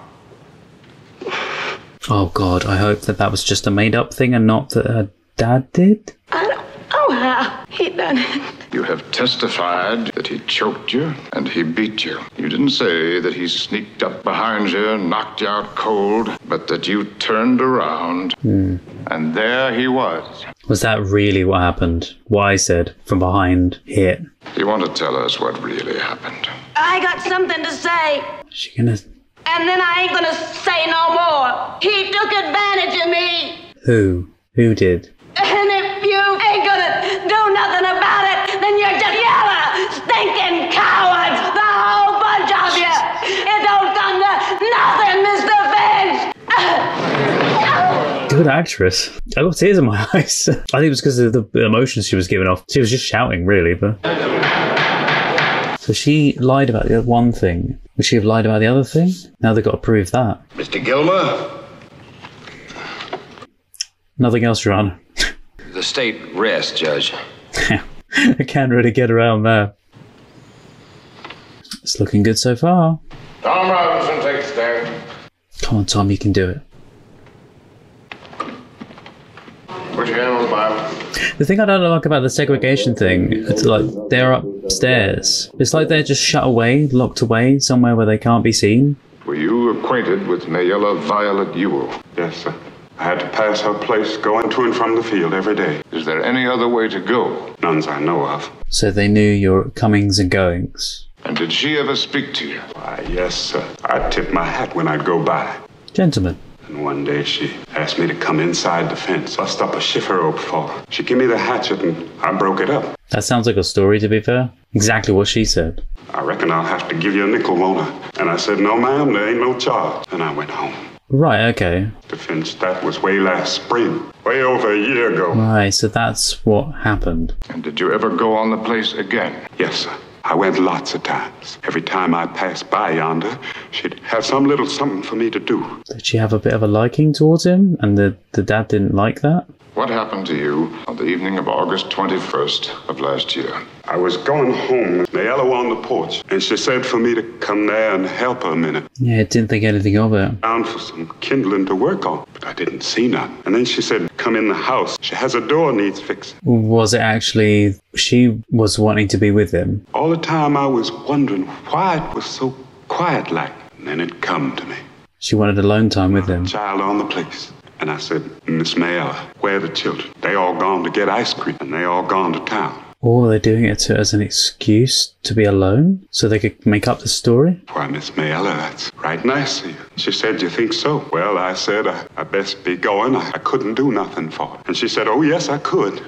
Oh, God, I hope that that was just a made-up thing and not that her dad did. I don't know how he done it. You have testified that he choked you and he beat you. You didn't say that he sneaked up behind you and knocked you out cold, but that you turned around Hmm. and there he was. Was that really what happened? What I said from behind hit? You want to tell us what really happened? I got something to say. Is she gonna... And then I ain't gonna say no more. He took advantage of me. Who? Who did? And if you ain't gonna do nothing about it, then you're just yellow, stinking cowards, the whole bunch of you. It don't come to nothing, Mister Finch. Good actress. I got tears in my eyes. I think it was because of the emotions she was giving off. She was just shouting, really, but... So she lied about the one thing. Would she have lied about the other thing? Now they've got to prove that. Mister Gilmer? Nothing else, Your Honor. The state rests, Judge. I can't really get around that. It's looking good so far. Tom Robinson, take the stand. Come on, Tom, you can do it. Put your hand on the Bible. The thing I don't like about the segregation thing, it's like they're upstairs. It's like they're just shut away, locked away, somewhere where they can't be seen. Were you acquainted with Mayella Violet Ewell? Yes, sir. I had to pass her place going to and from the field every day. Is there any other way to go? None's I know of. So they knew your comings and goings. And did she ever speak to you? Why, yes, sir. I'd tip my hat when I'd go by. Gentlemen. And one day she asked me to come inside the fence, bust up a shifer rope for her. She gave me the hatchet and I broke it up. That sounds like a story, to be fair. Exactly what she said. I reckon I'll have to give you a nickel, won't I? And I said, no, ma'am, there ain't no charge. And I went home. Right, okay. The fence, that was way last spring. Way over a year ago. Right, so that's what happened. And did you ever go on the place again? Yes, sir. I went lots of times. Every time I passed by yonder, she'd have some little something for me to do. Did she have a bit of a liking towards him? And the, the dad didn't like that? What happened to you on the evening of August twenty-first of last year? I was going home with Mayella on the porch, and she said for me to come there and help her a minute. Yeah, didn't think anything of it. Down for some kindling to work on, but I didn't see none. And then she said, come in the house. She has a door needs fixing. Was it actually she was wanting to be with him? All the time I was wondering why it was so quiet like. And then it come to me. She wanted alone time with him. Child on the place. And I said, Miss Mayella, where are the children? They all gone to get ice cream, and they all gone to town. Or they're doing it to, as an excuse to be alone, so they could make up the story? Why, Miss Mayella, that's right nice of you. She said, you think so? Well, I said, I, I best be going. I, I couldn't do nothing for her. And she said, oh, yes, I could.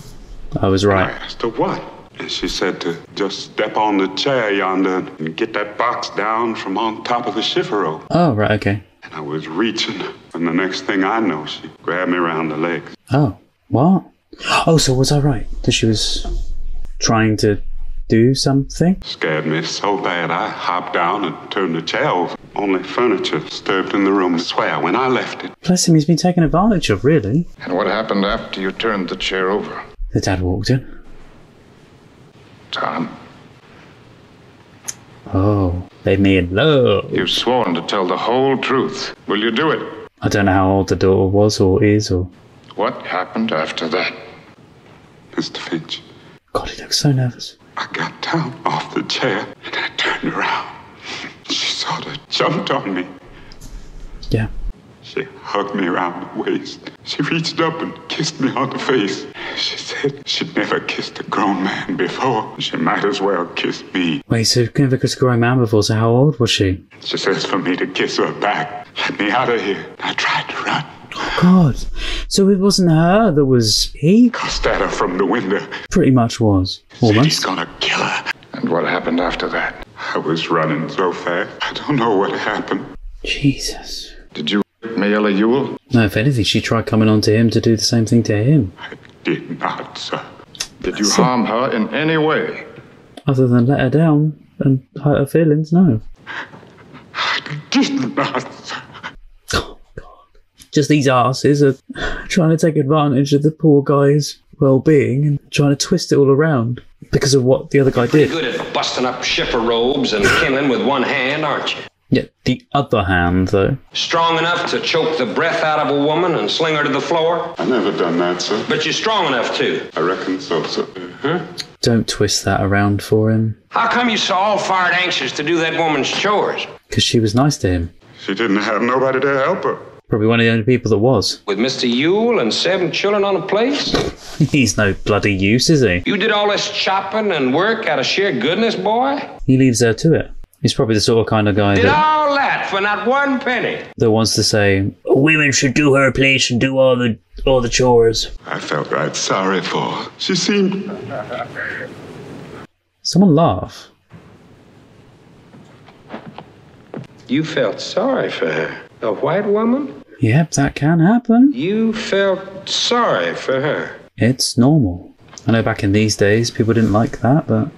I was right. And I asked her what? And she said to just step on the chair yonder and get that box down from on top of the shifer rope. Oh, right, okay. And I was reaching, and the next thing I know, she grabbed me around the legs. Oh, what? Oh, so was I right? That she was trying to do something? Scared me so bad, I hopped down and turned the chair over. Only furniture disturbed in the room, I swear, when I left it. Bless him, he's been taken advantage of, really. And what happened after you turned the chair over? The dad walked in. Tom? Oh, they made love. You've sworn to tell the whole truth. Will you do it? I don't know how old the daughter was or is or... What happened after that? Mister Finch. God, he looks so nervous. I got down off the chair and I turned around. She sort of jumped on me. Yeah. She hugged me around the waist. She reached up and kissed me on the face. She said she'd never kissed a grown man before. She might as well kiss me. Wait, so never kissed a grown man before, so how old was she? She says for me to kiss her back. Let me out of here. I tried to run. Oh, God. So it wasn't her that was he? Cussed at her from the window. Pretty much was. Almost. Said he's gonna kill her. And what happened after that? I was running so fast. I don't know what happened. Jesus. Did you Mayella Ewell? No, if anything, she tried coming on to him to do the same thing to him. I did not, sir. Did you harm her in any way? Other than let her down and hurt her feelings, no. did not. Just these asses are trying to take advantage of the poor guy's well-being and trying to twist it all around because of what the other guy did. Good at busting up shipper robes and kindling with one hand, aren't you? Yeah, the other hand, though. Strong enough to choke the breath out of a woman and sling her to the floor? I never done that, sir. But you're strong enough to. I reckon so, sir. Huh? Don't twist that around for him. How come you so all-fired anxious to do that woman's chores? Because she was nice to him. She didn't have nobody to help her. Probably one of the only people that was. With Mister Yule and seven children on a place? He's no bloody use, is he? You did all this chopping and work out of sheer goodness, boy? He leaves her to it. He's probably the sort of kind of guy Did that, all that for not one penny? that wants to say, women should do her place and do all the all the chores. I felt right sorry for her. She seemed... Someone laugh. You felt sorry for her? A white woman? Yep, that can happen. You felt sorry for her? It's normal. I know back in these days people didn't like that, but...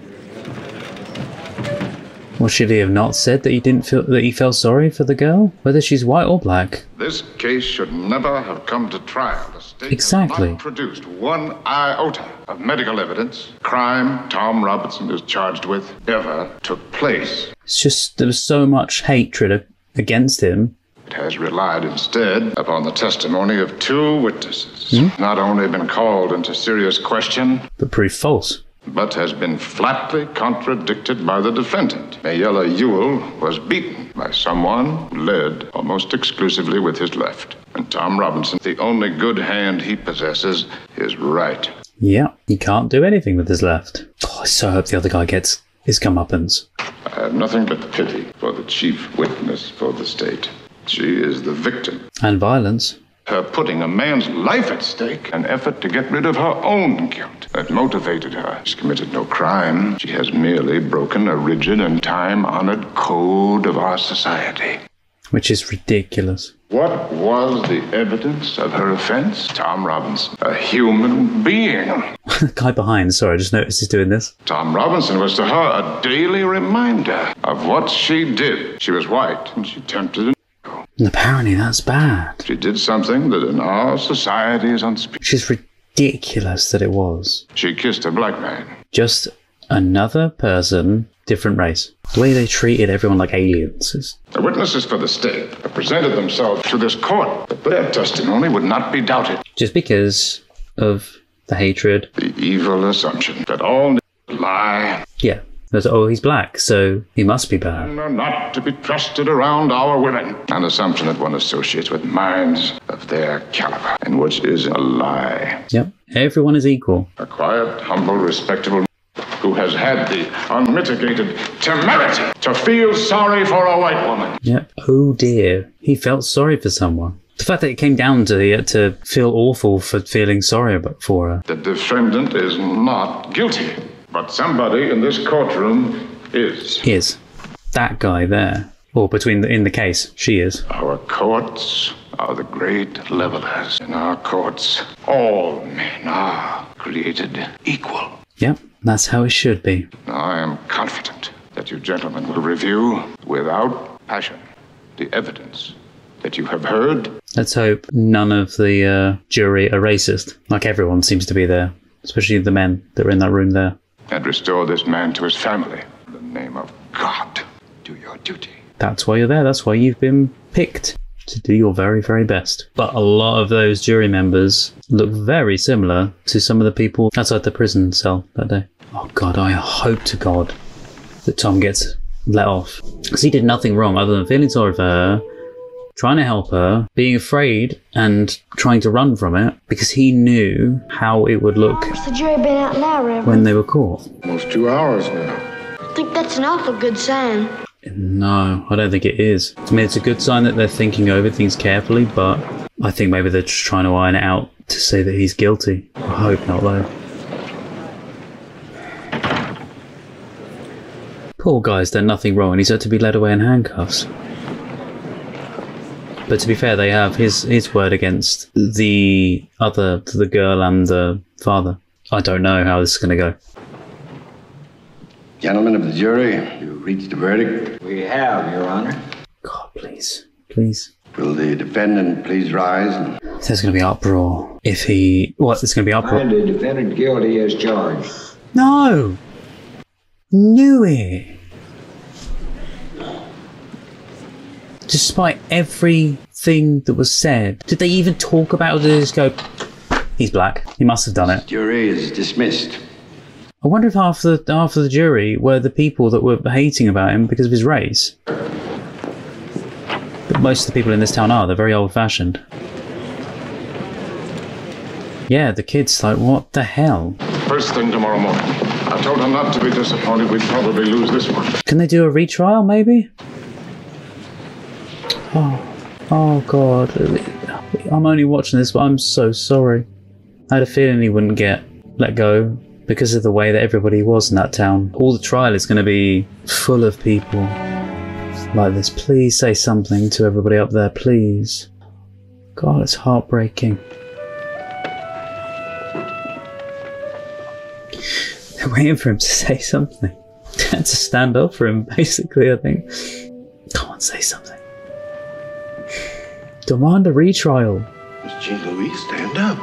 Well, should he have not said that he didn't feel that he felt sorry for the girl, whether she's white or black? This case should never have come to trial. The state Exactly. has not produced one iota of medical evidence. Crime Tom Robinson is charged with ever took place. It's just there was so much hatred against him. It has relied instead upon the testimony of two witnesses. Hmm? Not only been called into serious question, But proved false. but has been flatly contradicted by the defendant. Mayella Ewell was beaten by someone who led almost exclusively with his left. And Tom Robinson, the only good hand he possesses is right. Yeah, he can't do anything with his left. Oh, I so hope the other guy gets his comeuppance. I have nothing but pity for the chief witness for the state. She is the victim. And violence. Her putting a man's life at stake, an effort to get rid of her own guilt that motivated her. She's committed no crime. She has merely broken a rigid and time-honored code of our society. Which is ridiculous. What was the evidence of her offense? Tom Robinson, a human being. The guy behind, sorry, I just noticed he's doing this. Tom Robinson was to her a daily reminder of what she did. She was white, and she tempted. And apparently that's bad. She did something that in our society is unspeakable. Which is ridiculous that it was. She kissed a black man. Just another person, different race. The way they treated everyone like aliens is... The witnesses for the state have presented themselves to this court, but their testimony would not be doubted. Just because of the hatred. The evil assumption that all lie. Yeah. There's, oh, he's black, so he must be bad. Are not to be trusted around our women. An assumption that one associates with minds of their caliber, and which is a lie. Yep. Everyone is equal. A quiet, humble, respectable who has had the unmitigated temerity to feel sorry for a white woman. Yep. Oh dear. He felt sorry for someone. The fact that it came down to the, to feel awful for feeling sorry about for her. The defendant is not guilty, but somebody in this courtroom is. Is. That guy there. Or between the, in the case, she is. Our courts are the great levelers. In our courts, all men are created equal. Yep. That's how it should be. I am confident that you gentlemen will review without passion the evidence that you have heard. Let's hope none of the uh, jury are racist, like everyone seems to be there, especially the men that are in that room there. And restore this man to his family. In the name of God, do your duty. That's why you're there. That's why you've been picked to do your very, very best. But a lot of those jury members look very similar to some of the people outside the prison cell that day. Oh God, I hope to God that Tom gets let off. Because he did nothing wrong other than feeling sorry for her, trying to help her, being afraid and trying to run from it because he knew how it would look Where's the jury been out now, Reverend? when they were caught. Almost two hours now. I think that's an awful good sign. No, I don't think it is. I mean, it's a good sign that they're thinking over things carefully, but I think maybe they're just trying to iron it out to say that he's guilty. I hope not, though. Poor guy's done nothing wrong and he's had to be led away in handcuffs. But to be fair, they have his, his word against the other, the girl and the father. I don't know how this is going to go. Gentlemen of the jury, you reached a verdict? We have, Your Honor. God, please, please. Will the defendant please rise? And... There's going to be uproar if he... What? There's going to be uproar? Find the defendant guilty as charged. No! Knew it! Despite everything that was said, did they even talk about it? Did they just go, he's black, he must have done it? Jury is dismissed. I wonder if half the, half of the jury were the people that were hating about him because of his race. But most of the people in this town are, they're very old-fashioned. Yeah, the kid's like, what the hell? First thing tomorrow morning. I told him not to be disappointed, we'd probably lose this one. Can they do a retrial, maybe? Oh, oh God. I'm only watching this, but I'm so sorry. I had a feeling he wouldn't get let go because of the way that everybody was in that town. All the trial is going to be full of people like this. Please say something to everybody up there, please. God, it's heartbreaking. They're waiting for him to say something. To stand up for him, basically, I think. Come on, say something. Demand a retrial. Miss Jean Louise, stand up.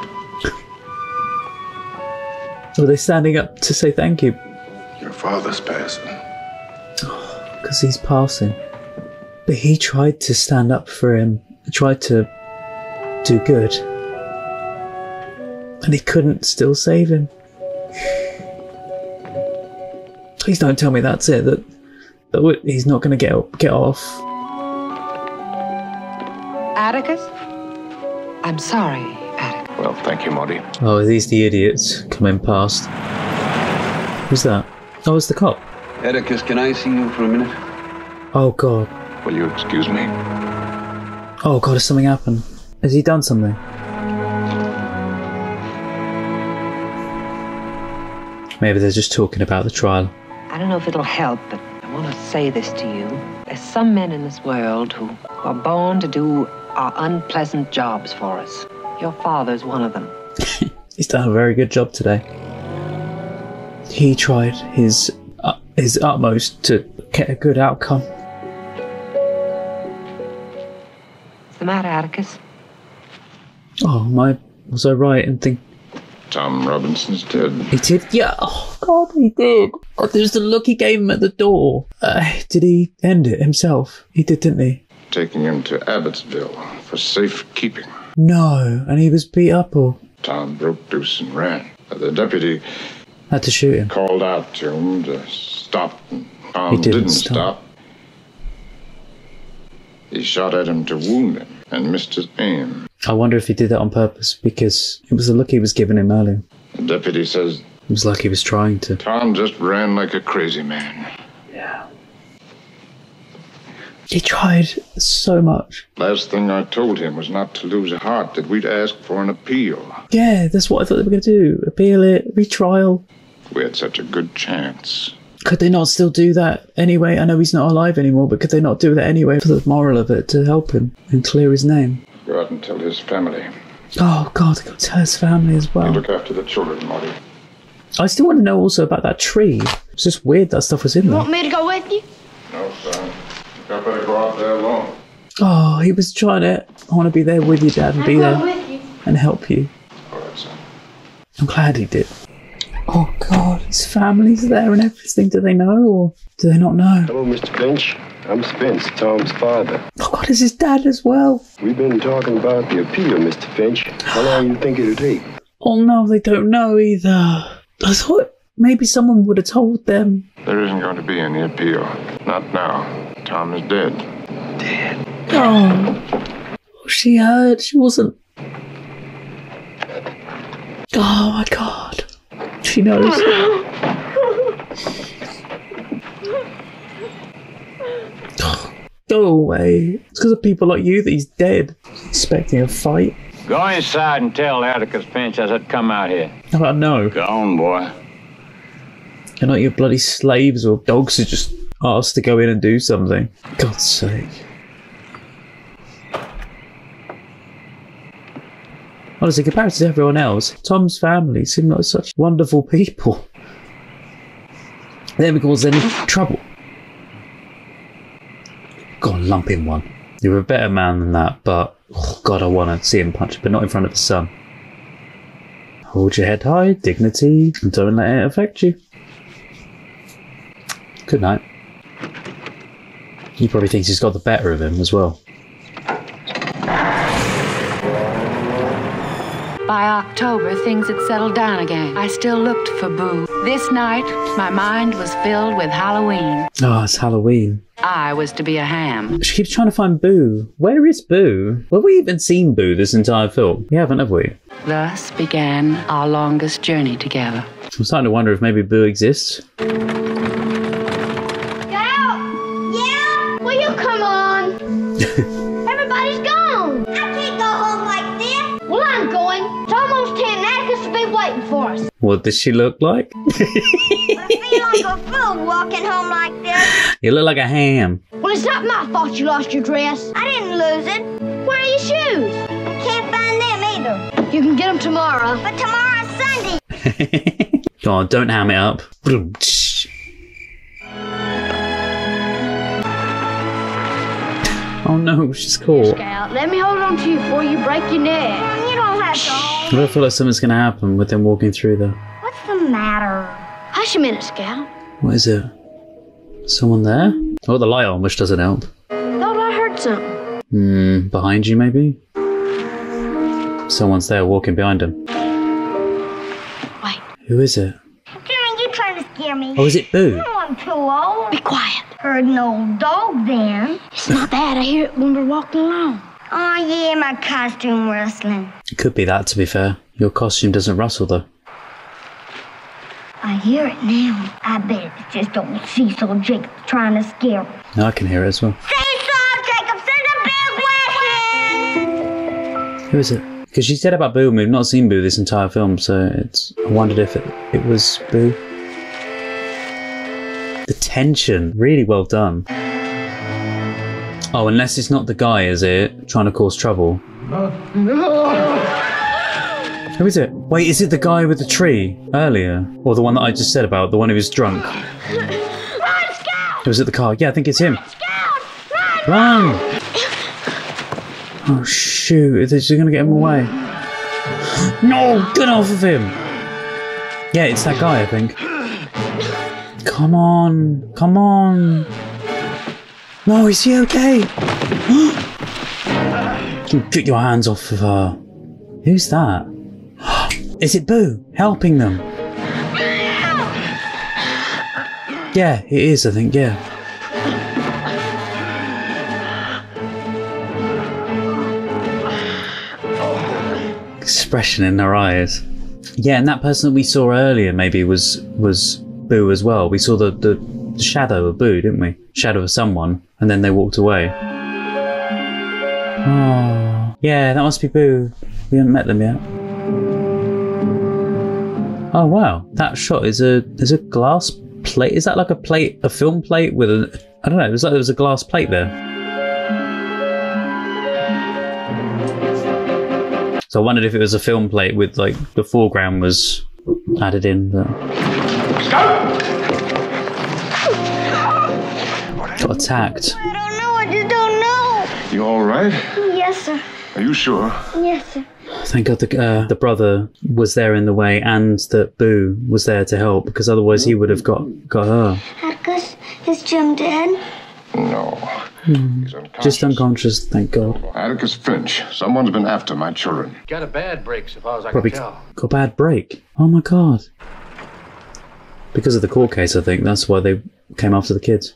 Are they standing up to say thank you? Your father's passing. Because he's passing. But he tried to stand up for him. He tried to do good. And he couldn't still save him. Please don't tell me that's it. That, that he's not going to get get off. Atticus? I'm sorry, Atticus. Well, thank you, Maudie. Oh, are these the idiots coming past? Who's that? Oh, it's the cop. Atticus, can I see you for a minute? Oh, God. Will you excuse me? Oh, God, has something happened? Has he done something? Maybe they're just talking about the trial. I don't know if it'll help, but I want to say this to you. There's some men in this world who, who are born to do our unpleasant jobs for us. Your father's one of them. He's done a very good job today. He tried his uh, his utmost to get a good outcome. What's the matter, Atticus? Oh, my... Was I right in thinking... Tom Robinson's dead. He did? Yeah. Oh, God, he did. God, there's the look he gave him at the door. Uh, did he end it himself? He did, didn't he? Taking him to Abbotsville for safekeeping. No, and he was beat up, or... Tom broke loose and ran. The deputy... Had to shoot him. Called out to him to stop, and Tom he didn't, didn't stop. stop. He shot at him to wound him and missed his aim. I wonder if he did that on purpose, because it was the look he was giving him earlier. The deputy says... It was like he was trying to... Tom just ran like a crazy man. Yeah. He tried so much. Last thing I told him was not to lose heart, that we'd ask for an appeal. Yeah, that's what I thought they were going to do. Appeal it, retrial. We had such a good chance. Could they not still do that anyway? I know he's not alive anymore, but could they not do that anyway for the moral of it, to help him and clear his name? Go out and tell his family. Oh, God, go tell his family as well. You look after the children, Marty. I still want to know also about that tree. It's just weird that stuff was in You there. want me to go with you? No, son. I better go out there alone. Oh, he was trying to... I want to be there with you, Dad, and I'll be go there with you. and help you. All right, son. I'm glad he did. Oh, God, his family's there and everything. Do they know, or do they not know? Hello, Mister Finch. I'm Spence, Tom's father. Oh, God, it's his dad as well. We've been talking about the appeal, Mister Finch. How long do you think it'll take? Oh, no, they don't know either. I thought maybe someone would have told them. There isn't going to be any appeal. Not now. Tom is dead. Dead? Oh, she heard. She wasn't... Oh, my God. She knows. Go away. It's because of people like you that he's dead. Expecting a fight. Go inside and tell Atticus Finch I said come out here. How about no? Go on, boy. You're not your bloody slaves or dogs who just asked to go in and do something. God's sake. Honestly, compared to everyone else, Tom's family seem like such wonderful people. They never cause any trouble. Got a lump in one. You're a better man than that, but oh God, I want to see him punch, but not in front of his son. Hold your head high, dignity, and don't let it affect you. Good night. He probably thinks he's got the better of him as well. By October, things had settled down again. I still looked for Boo. This night, my mind was filled with Halloween. Oh, it's Halloween. I was to be a ham. She keeps trying to find Boo. Where is Boo? Have we even seen Boo this entire film? We haven't, have we? Thus began our longest journey together. I'm starting to wonder if maybe Boo exists. Gal! Yeah? Will you come on? Everybody's gone. I can't go home like this. Well, I'm going. It's almost ten. Atticus will be waiting for us. What does she look like? I feel like a fool walking home like this. You look like a ham. Well, it's not my fault you lost your dress. I didn't lose it. Where are your shoes? I can't find them either. You can get them tomorrow. But tomorrow's Sunday. Go on, don't ham it up. Oh no, she's caught. Scout, let me hold on to you before you break your neck. Mom, you don't have to hold. I feel like something's going to happen with them walking through there. What's the matter? Hush a minute, Scout. What is it? Someone there? Oh, the light on, which doesn't help. Thought I heard something. Hmm, behind you maybe? Someone's there walking behind him. Wait. Who is it? Jimmy, you trying to scare me? Oh, is it Boo? Oh, I'm too old. Be quiet. Heard an old dog then. It's not that. I hear it when we're walking along. Oh, yeah, my costume rustling. It could be that, to be fair. Your costume doesn't rustle, though. I hear it now. I bet it's just old Cecil Jacob trying to scare me. No, I can hear it as well. Cecil Jacob, send a big wishing! Who is it? Because she said about Boo, and we've not seen Boo this entire film, so it's. I wondered if it, it was Boo. The tension, really well done. Oh, unless it's not the guy, is it? Trying to cause trouble. Who is it? Wait, is it the guy with the tree earlier? Or the one that I just said about, the one who was drunk? Run, Scout! Or was it the car? Yeah, I think it's him. Scout! Run! Run! Oh, shoot. Is she going to get him away? No! Get off of him! Yeah, it's that guy, I think. Come on. Come on. No, is he okay? Get your hands off of her. Who's that? Is it Boo helping them? Yeah, it is, I think, yeah. Expression in their eyes. Yeah, and that person that we saw earlier maybe was was Boo as well. We saw the, the, the shadow of Boo, didn't we? Shadow of someone, and then they walked away. Oh, yeah, that must be Boo. We haven't met them yet. Oh wow, that shot is a is a glass plate. Is that like a plate, a film plate with a? I don't know. It was like there was a glass plate there. So I wondered if it was a film plate with like the foreground was added in. But... Got attacked. I don't know. I just don't know. You all right? Yes, sir. Are you sure? Yes, sir. Thank God the, uh, the brother was there in the way and that Boo was there to help, because otherwise he would have got, got her. Atticus, is Jim dead? No. Hmm. He's unconscious. Just unconscious, thank God. Atticus Finch. Someone's been after my children. Got a bad break, so far as I Probably can tell. got a bad break. Oh my God. Because of the court case, I think. That's why they came after the kids.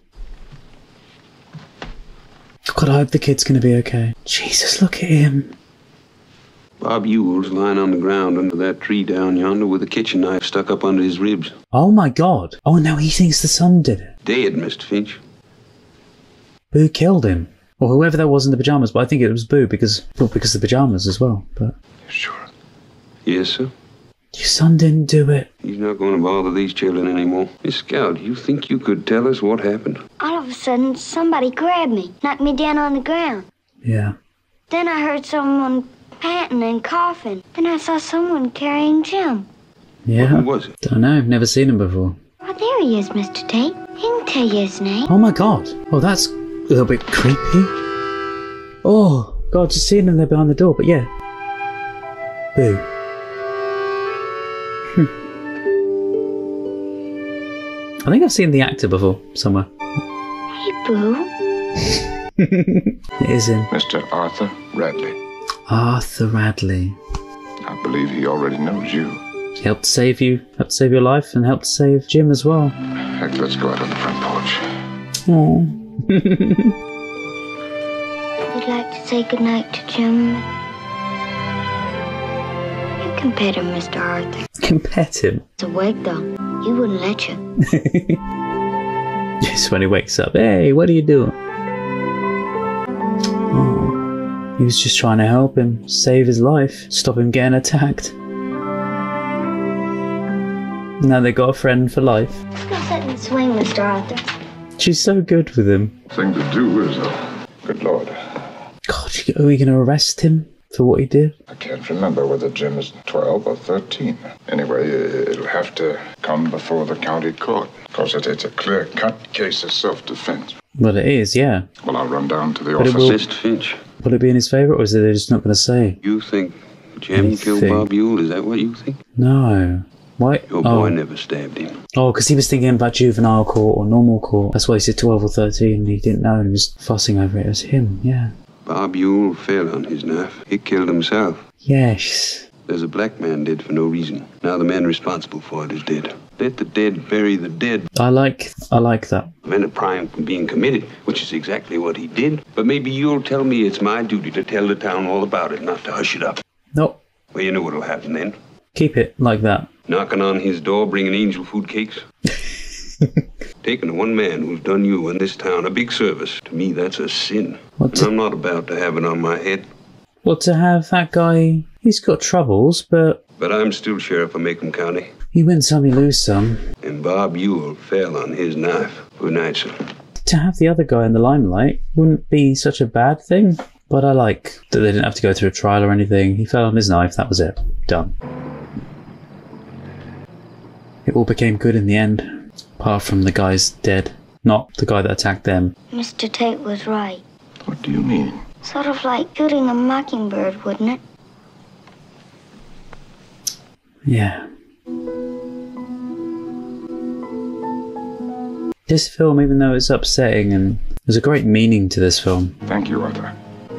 God, I hope the kid's going to be okay. Jesus, look at him. Bob Ewell's lying on the ground under that tree down yonder with a kitchen knife stuck up under his ribs. Oh my God. Oh, now he thinks the son did it. Dead, Mister Finch. Boo killed him. Or whoever that was in the pyjamas, but I think it was Boo because, well, because of the pyjamas as well. But Sure. Yes, sir. Your son didn't do it. He's not going to bother these children anymore. Miss Scout, you think you could tell us what happened? All of a sudden, somebody grabbed me, knocked me down on the ground. Yeah. Then I heard someone panting and coughing. Then I saw someone carrying Jim. Yeah. Who was it? Don't know. Never seen him before. Oh, there he is, Mister Tate. He can tell you his name. Oh my God. Oh, that's a little bit creepy. Oh, God, just seeing them there behind the door, but yeah. Boo. Hmm. I think I've seen the actor before, somewhere. Hey, Boo. It is him. Mister Arthur Radley. Arthur Radley. I believe he already knows you. He helped save you, helped save your life, and helped save Jim as well. Heck, let's go out on the front porch. Aww. You'd like to say goodnight to Jim? You can pet him, Mister Arthur. Can pet him? He's awake, though. He wouldn't let you. Just when he wakes up. Hey, what are you doing? Oh, he was just trying to help him, save his life, stop him getting attacked. Now they got a friend for life. Let's go sit and swing, Mister Arthur. She's so good with him. Thing to do is, uh, good Lord. God, are we going to arrest him for what he did? I can't remember whether Jim is twelve or thirteen. Anyway, it'll have to come before the county court, because it, it's a clear-cut case of self-defense. Well, it is, yeah. Well, I'll run down to the But it office. will- Mister Finch, Will it be in his favour, or is it they're just not going to say? you think Jim Anything. killed Bob Ewell? Is that what you think? No. Why? Your oh. boy never stabbed him. Oh, because he was thinking about juvenile court or normal court. That's why he said twelve or thirteen. He didn't know and he was fussing over it. It was him, yeah. Bob Ewell fell on his knife. He killed himself. Yes. There's a black man dead for no reason. Now the man responsible for it is dead. Let the dead bury the dead. I like I like that. Prevent a crime from being committed, which is exactly what he did. But maybe you'll tell me it's my duty to tell the town all about it, not to hush it up. Nope. Well, you know what'll happen then. Keep it like that. Knocking on his door, bringing angel food cakes. Taking one man who's done you and this town a big service. To me, that's a sin. What And I'm not about to have it on my head. Well, to have that guy, he's got troubles, but But I'm still sheriff of Macomb County. you win some, you lose some. And Bob Ewell fell on his knife. Good night, sir. To have the other guy in the limelight wouldn't be such a bad thing. But I like that they didn't have to go through a trial or anything. He fell on his knife, that was it. Done. It all became good in the end. Apart from the guy's dead. Not the guy that attacked them. Mister Tate was right. What do you mean? Sort of like shooting a mockingbird, wouldn't it? Yeah. This film, even though it's upsetting, and there's a great meaning to this film. Thank you, Arthur.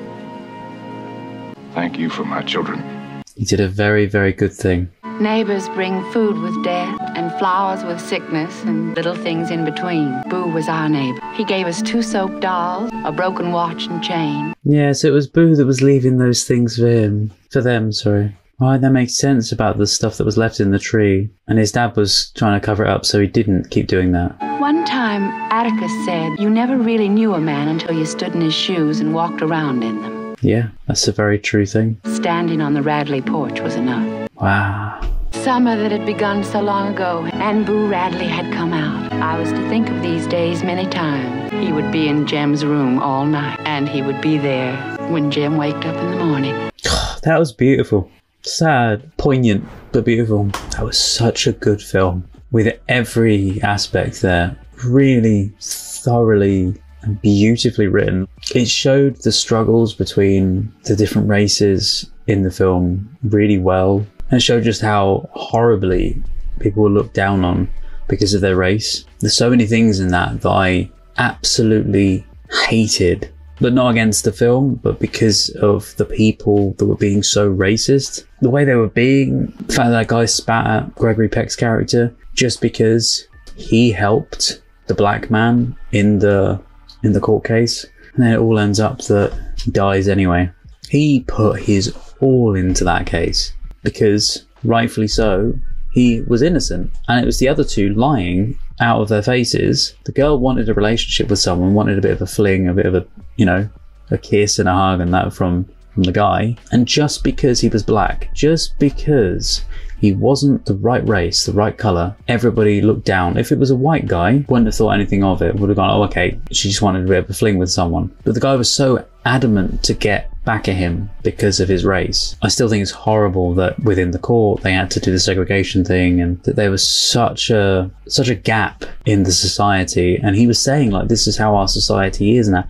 Thank you for my children. He did a very, very good thing. Neighbors bring food with death and flowers with sickness and little things in between. Boo was our neighbor. He gave us two soap dolls, a broken watch and chain. Yes, it was Boo that was leaving those things for him. For them, sorry. Right, that makes sense about the stuff that was left in the tree. And his dad was trying to cover it up, so he didn't keep doing that. One time, Atticus said, you never really knew a man until you stood in his shoes and walked around in them. Yeah, that's a very true thing. Standing on the Radley porch was enough. Wow. Summer that had begun so long ago, and Boo Radley had come out. I was to think of these days many times. He would be in Jem's room all night, and he would be there when Jem waked up in the morning. That was beautiful. Sad, poignant, but beautiful. That was such a good film. With every aspect there. Really thoroughly and beautifully written. It showed the struggles between the different races in the film really well. And showed just how horribly people were looked down on because of their race. There's so many things in that that I absolutely hated. But not against the film, but because of the people that were being so racist. The way they were being, the fact that that guy spat at Gregory Peck's character just because he helped the black man in the in the court case. And then it all ends up that he dies anyway. He put his all into that case. Because, rightfully so, he was innocent. And it was the other two lying out of their faces. The girl wanted a relationship with someone, wanted a bit of a fling, a bit of a, you know, a kiss and a hug and that from, from the guy. And just because he was black, just because he wasn't the right race, the right colour, everybody looked down. If it was a white guy, wouldn't have thought anything of it. Would have gone, oh, okay, she just wanted a bit of a fling with someone. But the guy was so adamant to get back at him because of his race. I still think it's horrible that within the court they had to do the segregation thing, and that there was such a such a gap in the society. And he was saying, like, this is how our society is now.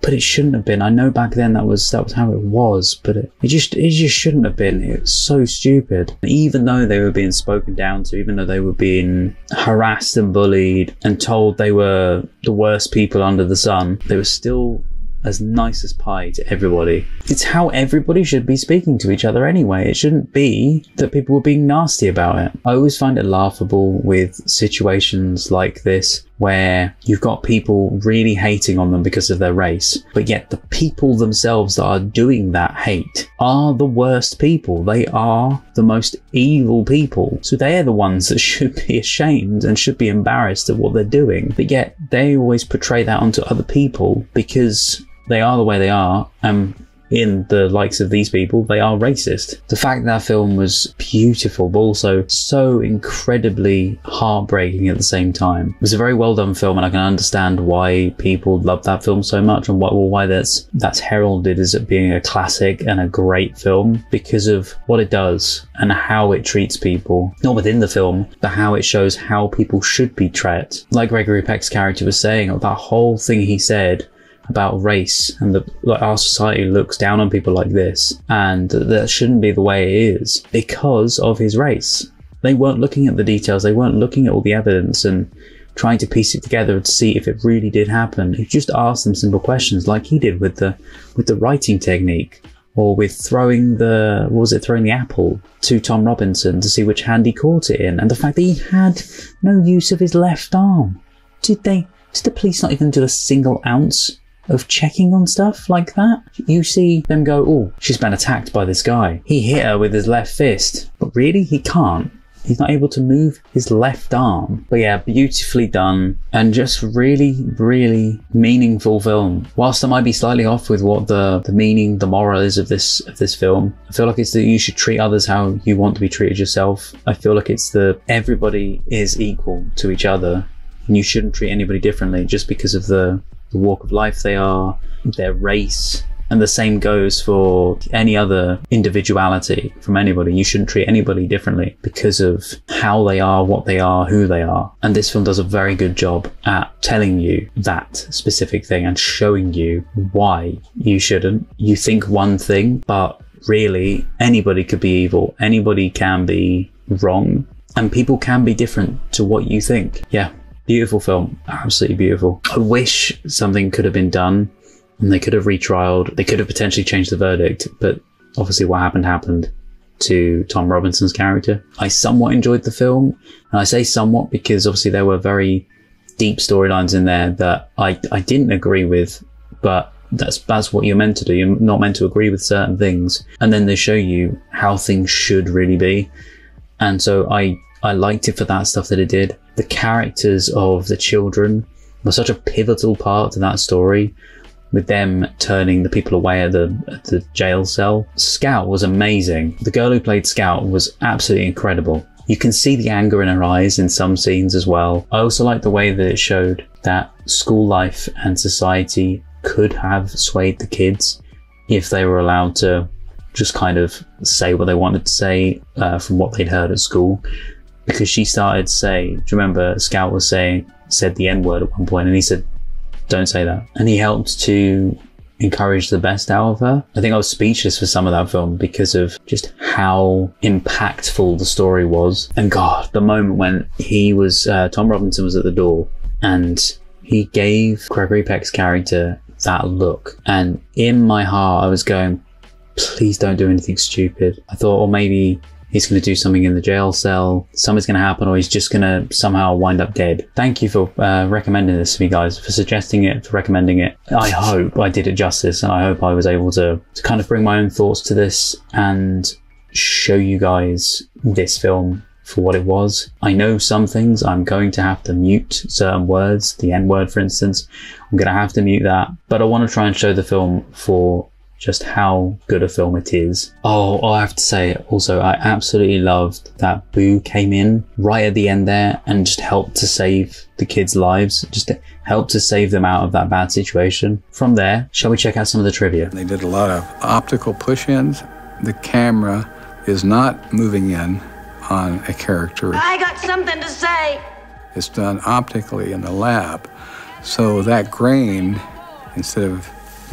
but it shouldn't have been. I know back then that was that was how it was, but it, it just it just shouldn't have been. It was so stupid. Even though they were being spoken down to, even though they were being harassed and bullied and told they were the worst people under the sun, they were still as nice as pie to everybody. It's how everybody should be speaking to each other anyway. It shouldn't be that people were being nasty about it. I always find it laughable with situations like this where you've got people really hating on them because of their race, but yet the people themselves that are doing that hate are the worst people. They are the most evil people. So they are the ones that should be ashamed and should be embarrassed at what they're doing. But yet they always portray that onto other people because they are the way they are, and in the likes of these people, they are racist. The fact that film was beautiful, but also so incredibly heartbreaking at the same time. It was a very well done film, and I can understand why people love that film so much, and why, well, why that's that's heralded as it being a classic and a great film, because of what it does and how it treats people. Not within the film, but how it shows how people should be treated. Like Gregory Peck's character was saying, that whole thing he said about race and the, like, our society looks down on people like this, and that shouldn't be the way it is because of his race. They weren't looking at the details, they weren't looking at all the evidence and trying to piece it together to see if it really did happen. He just asked them simple questions, like he did with the with the writing technique, or with throwing the what was it throwing the apple to Tom Robinson to see which hand he caught it in, and the fact that he had no use of his left arm. Did they did the police not even do a single ounce of checking on stuff like that? You see them go, oh, she's been attacked by this guy. He hit her with his left fist. But really, he can't. He's not able to move his left arm. But yeah, beautifully done, and just really, really meaningful film. Whilst I might be slightly off with what the, the meaning, the moral is of this of this film, I feel like it's that you should treat others how you want to be treated yourself. I feel like it's the everybody is equal to each other, and you shouldn't treat anybody differently just because of the the walk of life they are, their race, and the same goes for any other individuality from anybody. You shouldn't treat anybody differently because of how they are, what they are, who they are. And this film does a very good job at telling you that specific thing and showing you why you shouldn't. You think one thing, but really anybody could be evil, anybody can be wrong, and people can be different to what you think. Yeah. Beautiful film, absolutely beautiful. I wish something could have been done and they could have retrialed. They could have potentially changed the verdict, but obviously what happened happened to Tom Robinson's character. I somewhat enjoyed the film, and I say somewhat because obviously there were very deep storylines in there that I, I didn't agree with, but that's that's what you're meant to do. You're not meant to agree with certain things, and then they show you how things should really be. And so I I liked it for that stuff that it did. The characters of the children were such a pivotal part to that story, with them turning the people away at the, at the jail cell. Scout was amazing. The girl who played Scout was absolutely incredible. You can see the anger in her eyes in some scenes as well. I also like the way that it showed that school life and society could have swayed the kids if they were allowed to just kind of say what they wanted to say uh, from what they'd heard at school. Because she started to say, do you remember Scout was saying, said the N-word at one point, and he said, don't say that. And he helped to encourage the best out of her. I think I was speechless for some of that film because of just how impactful the story was. And God, the moment when he was, uh, Tom Robinson was at the door and he gave Gregory Peck's character that look. And in my heart, I was going, please don't do anything stupid. I thought, or maybe he's going to do something in the jail cell, something's going to happen, or he's just going to somehow wind up dead. Thank you for uh, recommending this to me, guys, for suggesting it, for recommending it. I hope I did it justice, and I hope I was able to, to kind of bring my own thoughts to this and show you guys this film for what it was. I know some things I'm going to have to mute certain words, the N-word for instance. I'm going to have to mute that, but I want to try and show the film for just how good a film it is. Oh, I have to say also, I absolutely loved that Boo came in right at the end there and just helped to save the kids' lives, just to help to save them out of that bad situation. From there, shall we check out some of the trivia? They did a lot of optical push-ins. The camera is not moving in on a character. I got something to say. It's done optically in the lab. So that grain, instead of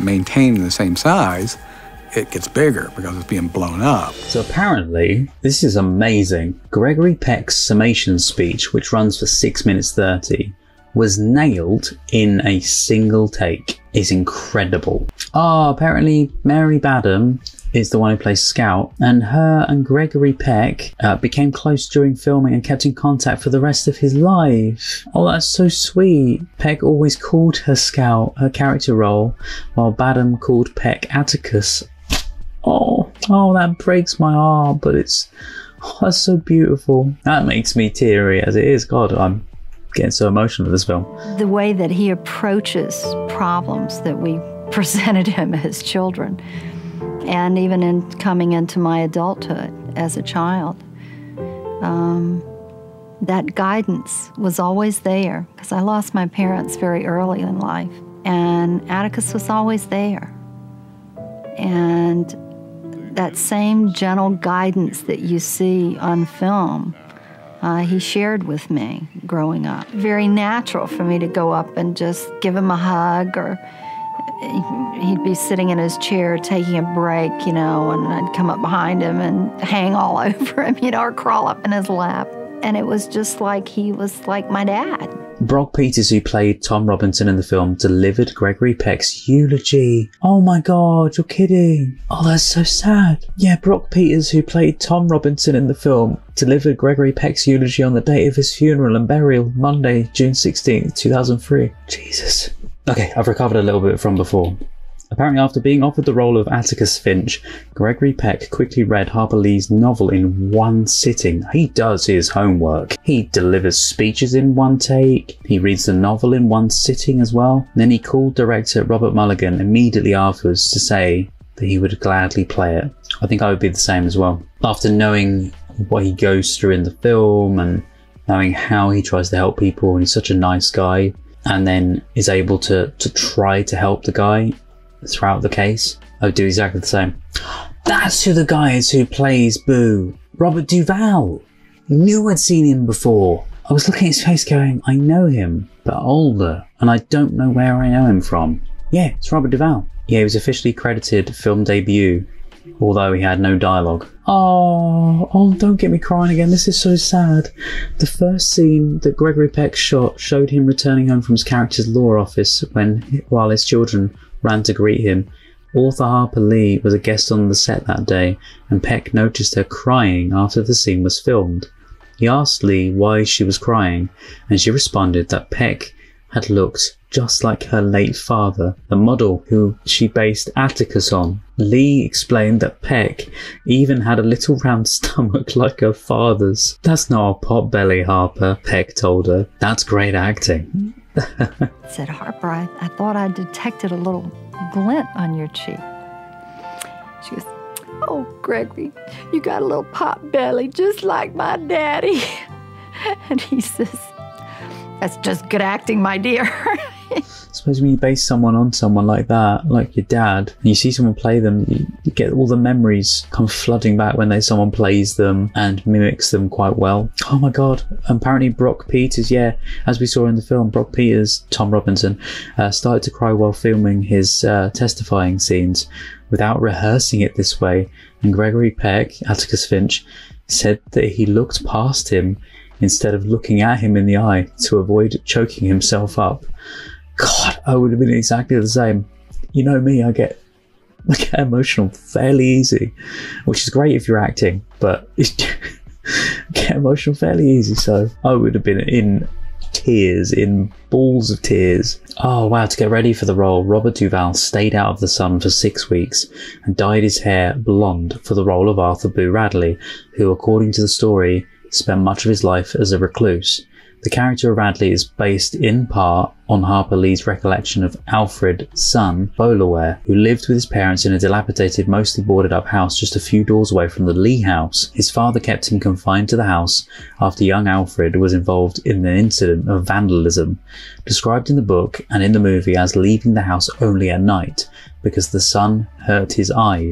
maintaining the same size, it gets bigger because it's being blown up. So apparently, this is amazing. Gregory Peck's summation speech, which runs for six minutes thirty, was nailed in a single take. It's incredible. Oh, apparently Mary Badham is the one who plays Scout, and her and Gregory Peck uh, became close during filming and kept in contact for the rest of his life. Oh, that's so sweet. Peck always called her Scout, her character role, while Badham called Peck Atticus. Oh, oh, that breaks my heart, but it's, oh, that's so beautiful. That makes me teary as it is. God, I'm getting so emotional with this film. The way that he approaches problems that we presented him as children, and even in coming into my adulthood as a child, um, that guidance was always there, because I lost my parents very early in life, and Atticus was always there. And that same gentle guidance that you see on film, uh, he shared with me growing up. Very natural for me to go up and just give him a hug, or he'd be sitting in his chair taking a break, you know, and I'd come up behind him and hang all over him, you know, or crawl up in his lap. And it was just like he was like my dad. Brock Peters, who played Tom Robinson in the film, delivered Gregory Peck's eulogy. Oh my God, you're kidding. Oh, that's so sad. Yeah, Brock Peters, who played Tom Robinson in the film, delivered Gregory Peck's eulogy on the date of his funeral and burial, Monday, June sixteenth, two thousand three. Jesus. Okay, I've recovered a little bit from before. Apparently, after being offered the role of Atticus Finch, Gregory Peck quickly read Harper Lee's novel in one sitting. He does his homework. He delivers speeches in one take. He reads the novel in one sitting as well. Then he called director Robert Mulligan immediately afterwards to say that he would gladly play it. I think I would be the same as well. After knowing what he goes through in the film and knowing how he tries to help people, and he's such a nice guy, and then is able to, to try to help the guy throughout the case, I would do exactly the same. That's who the guy is who plays Boo. Robert Duvall. I knew I'd seen him before. I was looking at his face going, I know him, but older, and I don't know where I know him from. Yeah, it's Robert Duvall. Yeah, he was officially credited film debut, although he had no dialogue. Oh, oh, don't get me crying again. This is so sad. The first scene that Gregory Peck shot showed him returning home from his character's law office when, while his children ran to greet him. Author Harper Lee was a guest on the set that day, and Peck noticed her crying after the scene was filmed. He asked Lee why she was crying, and she responded that Peck had looked just like her late father, the model who she based Atticus on. Lee explained that Peck even had a little round stomach like her father's. That's not a pot belly, Harper, Peck told her. That's great acting. Said Harper, I, I thought I detected a little glint on your cheek. She goes, oh, Gregory, you got a little pot belly just like my daddy. And he says, that's just good acting, my dear. I suppose when you base someone on someone like that, like your dad, and you see someone play them, you, you get all the memories come flooding back when they, someone plays them and mimics them quite well. Oh my God. Apparently Brock Peters, yeah, as we saw in the film, Brock Peters, Tom Robinson, uh, started to cry while filming his uh, testifying scenes without rehearsing it this way. And Gregory Peck, Atticus Finch, said that he looked past him instead of looking at him in the eye to avoid choking himself up. God, I would have been exactly the same. You know me, I get, I get emotional fairly easy, which is great if you're acting, but I get emotional fairly easy, so I would have been in tears, in balls of tears. Oh wow, to get ready for the role, Robert Duvall stayed out of the sun for six weeks and dyed his hair blonde for the role of Arthur Boo Radley, who, according to the story, spent much of his life as a recluse. The character of Radley is based in part on Harper Lee's recollection of Alfred, son, Boulaware, who lived with his parents in a dilapidated, mostly boarded up house just a few doors away from the Lee house. His father kept him confined to the house after young Alfred was involved in an incident of vandalism, described in the book and in the movie as leaving the house only at night because the sun hurt his eyes,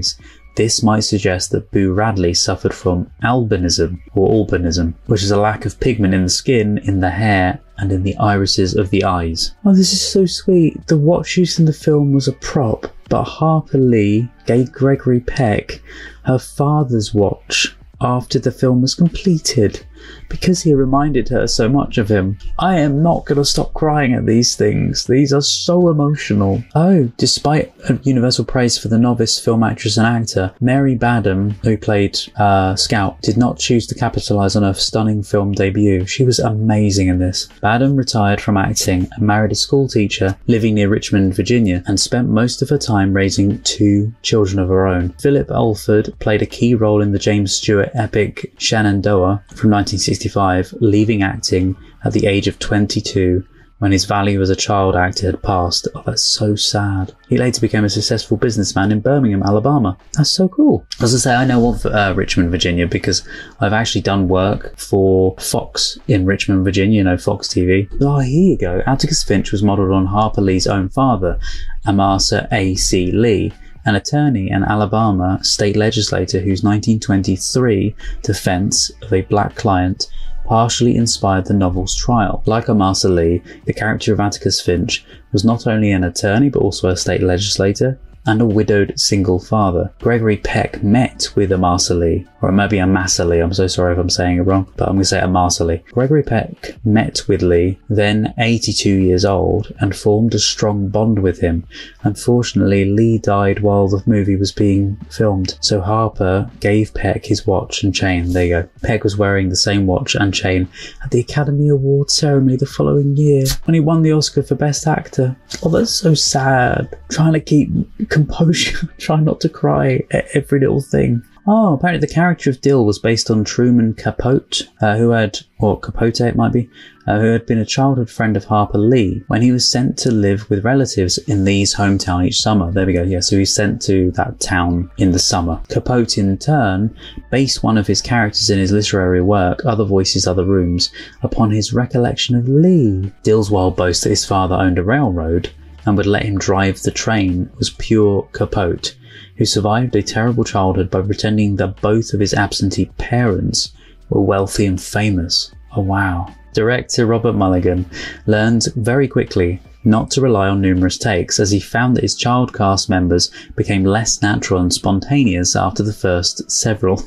This might suggest that Boo Radley suffered from albinism or albinism, which is a lack of pigment in the skin, in the hair, and in the irises of the eyes. Oh, this is so sweet. The watch used in the film was a prop, but Harper Lee gave Gregory Peck her father's watch after the film was completed, because he reminded her so much of him. I am not going to stop crying at these things. These are so emotional. Oh, despite universal praise for the novice film actress and actor, Mary Badham, who played uh, Scout, did not choose to capitalise on her stunning film debut. She was amazing in this. Badham retired from acting and married a school teacher living near Richmond, Virginia, and spent most of her time raising two children of her own. Philip Alford played a key role in the James Stewart epic Shenandoah from nineteen sixty-five, leaving acting at the age of twenty-two when his value as a child actor had passed. Oh, that's so sad. He later became a successful businessman in Birmingham, Alabama. That's so cool. As I say, I know of uh, Richmond, Virginia, because I've actually done work for Fox in Richmond, Virginia, you know, Fox T V. Oh, here you go. Atticus Finch was modelled on Harper Lee's own father, Amasa A C Lee, an attorney and Alabama state legislator whose nineteen twenty-three defense of a black client partially inspired the novel's trial. Like Amasa Lee, the character of Atticus Finch was not only an attorney but also a state legislator and a widowed single father. Gregory Peck met with Amasa Lee, or maybe Amasa Lee, I'm so sorry if I'm saying it wrong, but I'm going to say Amasa Lee. Gregory Peck met with Lee, then eighty-two years old, and formed a strong bond with him. Unfortunately, Lee died while the movie was being filmed, so Harper gave Peck his watch and chain. There you go. Peck was wearing the same watch and chain at the Academy Awards ceremony the following year when he won the Oscar for Best Actor. Oh, that's so sad. Trying to keep composure, trying not to cry at every little thing. Oh, apparently the character of Dill was based on Truman Capote, uh, who had, or Capote it might be, uh, who had been a childhood friend of Harper Lee when he was sent to live with relatives in Lee's hometown each summer. There we go, yeah, so he's sent to that town in the summer. Capote, in turn, based one of his characters in his literary work, Other Voices, Other Rooms, upon his recollection of Lee. Dill's wild boast that his father owned a railroad and would let him drive the train was pure Capote, who survived a terrible childhood by pretending that both of his absentee parents were wealthy and famous. Oh wow. Director Robert Mulligan learned very quickly not to rely on numerous takes, as he found that his child cast members became less natural and spontaneous after the first several.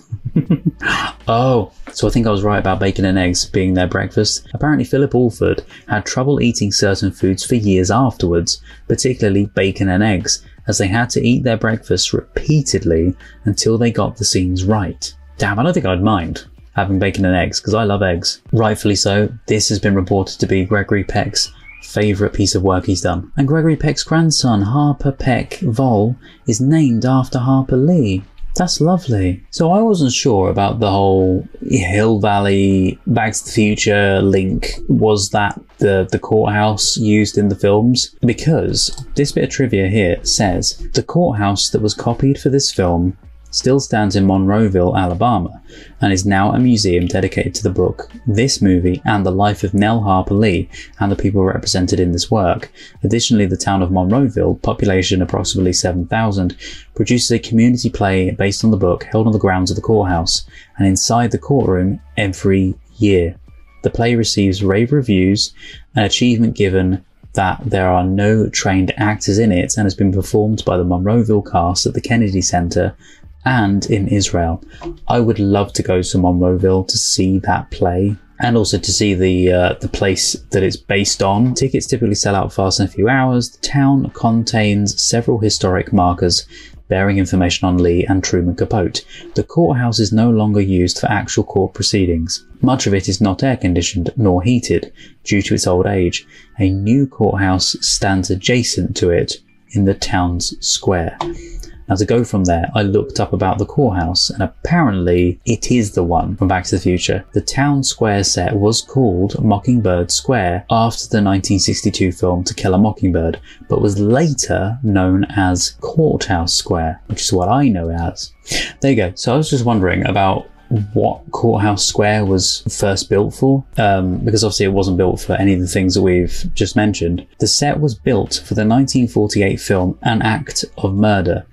Oh, so I think I was right about bacon and eggs being their breakfast. Apparently Philip Alford had trouble eating certain foods for years afterwards, particularly bacon and eggs, as they had to eat their breakfast repeatedly until they got the scenes right. Damn, I don't think I'd mind having bacon and eggs, because I love eggs. Rightfully so, this has been reported to be Gregory Peck's favourite piece of work he's done. And Gregory Peck's grandson, Harper Peck Vol, is named after Harper Lee. That's lovely. So I wasn't sure about the whole Hill Valley, Back to the Future link. Was that the, the courthouse used in the films? Because this bit of trivia here says the courthouse that was copied for this film still stands in Monroeville, Alabama, and is now a museum dedicated to the book, this movie, and the life of Nell Harper Lee and the people represented in this work. Additionally, the town of Monroeville, population approximately seven thousand, produces a community play based on the book held on the grounds of the courthouse and inside the courtroom every year. The play receives rave reviews, an achievement given that there are no trained actors in it, and has been performed by the Monroeville cast at the Kennedy Center and in Israel. I would love to go to Monroeville to see that play, and also to see the uh, the place that it's based on. Tickets typically sell out fast in a few hours. The town contains several historic markers bearing information on Lee and Truman Capote. The courthouse is no longer used for actual court proceedings. Much of it is not air conditioned nor heated due to its old age. A new courthouse stands adjacent to it in the town's square. Now, to go from there, I looked up about the courthouse, and apparently it is the one from Back to the Future. The town square set was called Mockingbird Square after the nineteen sixty-two film To Kill a Mockingbird, but was later known as Courthouse Square, which is what I know it as. There you go. So I was just wondering about what Courthouse Square was first built for, um, because obviously it wasn't built for any of the things that we've just mentioned. The set was built for the nineteen forty-eight film An Act of Murder,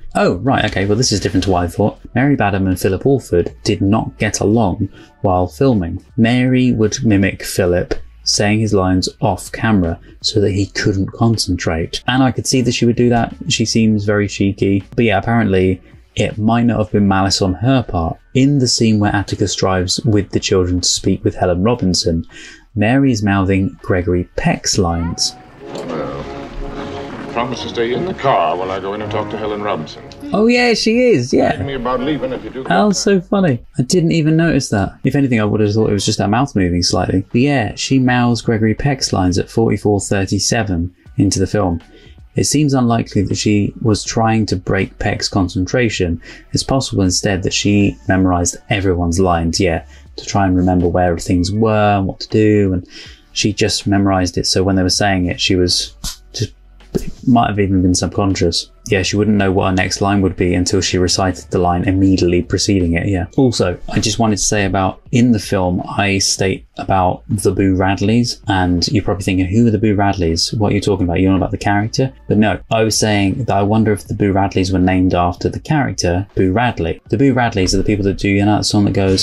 Oh, right, okay, well this is different to what I thought. Mary Badham and Philip Alford did not get along while filming. Mary would mimic Philip, saying his lines off camera so that he couldn't concentrate. And I could see that she would do that. She seems very cheeky. But yeah, apparently it might not have been malice on her part. In the scene where Atticus drives with the children to speak with Helen Robinson, Mary is mouthing Gregory Peck's lines. Well, promise to stay in the car while I go in and talk to Helen Robinson. Oh yeah, she is, yeah. Tell me about leaving if you do. How so funny. I didn't even notice that. If anything, I would have thought it was just her mouth moving slightly. But yeah, she mouths Gregory Peck's lines at forty-four thirty-seven into the film. It seems unlikely that she was trying to break Peck's concentration. It's possible instead that she memorized everyone's lines, yeah, to try and remember where things were and what to do, and she just memorized it, so when they were saying it, she was just, it might have even been subconscious. Yeah, she wouldn't know what her next line would be until she recited the line immediately preceding it, yeah. Also, I just wanted to say about, in the film, I state about the Boo Radleys, and you're probably thinking, who are the Boo Radleys? What are you talking about? You're not about the character? But no, I was saying that I wonder if the Boo Radleys were named after the character, Boo Radley. The Boo Radleys are the people that do, you know, that song that goes...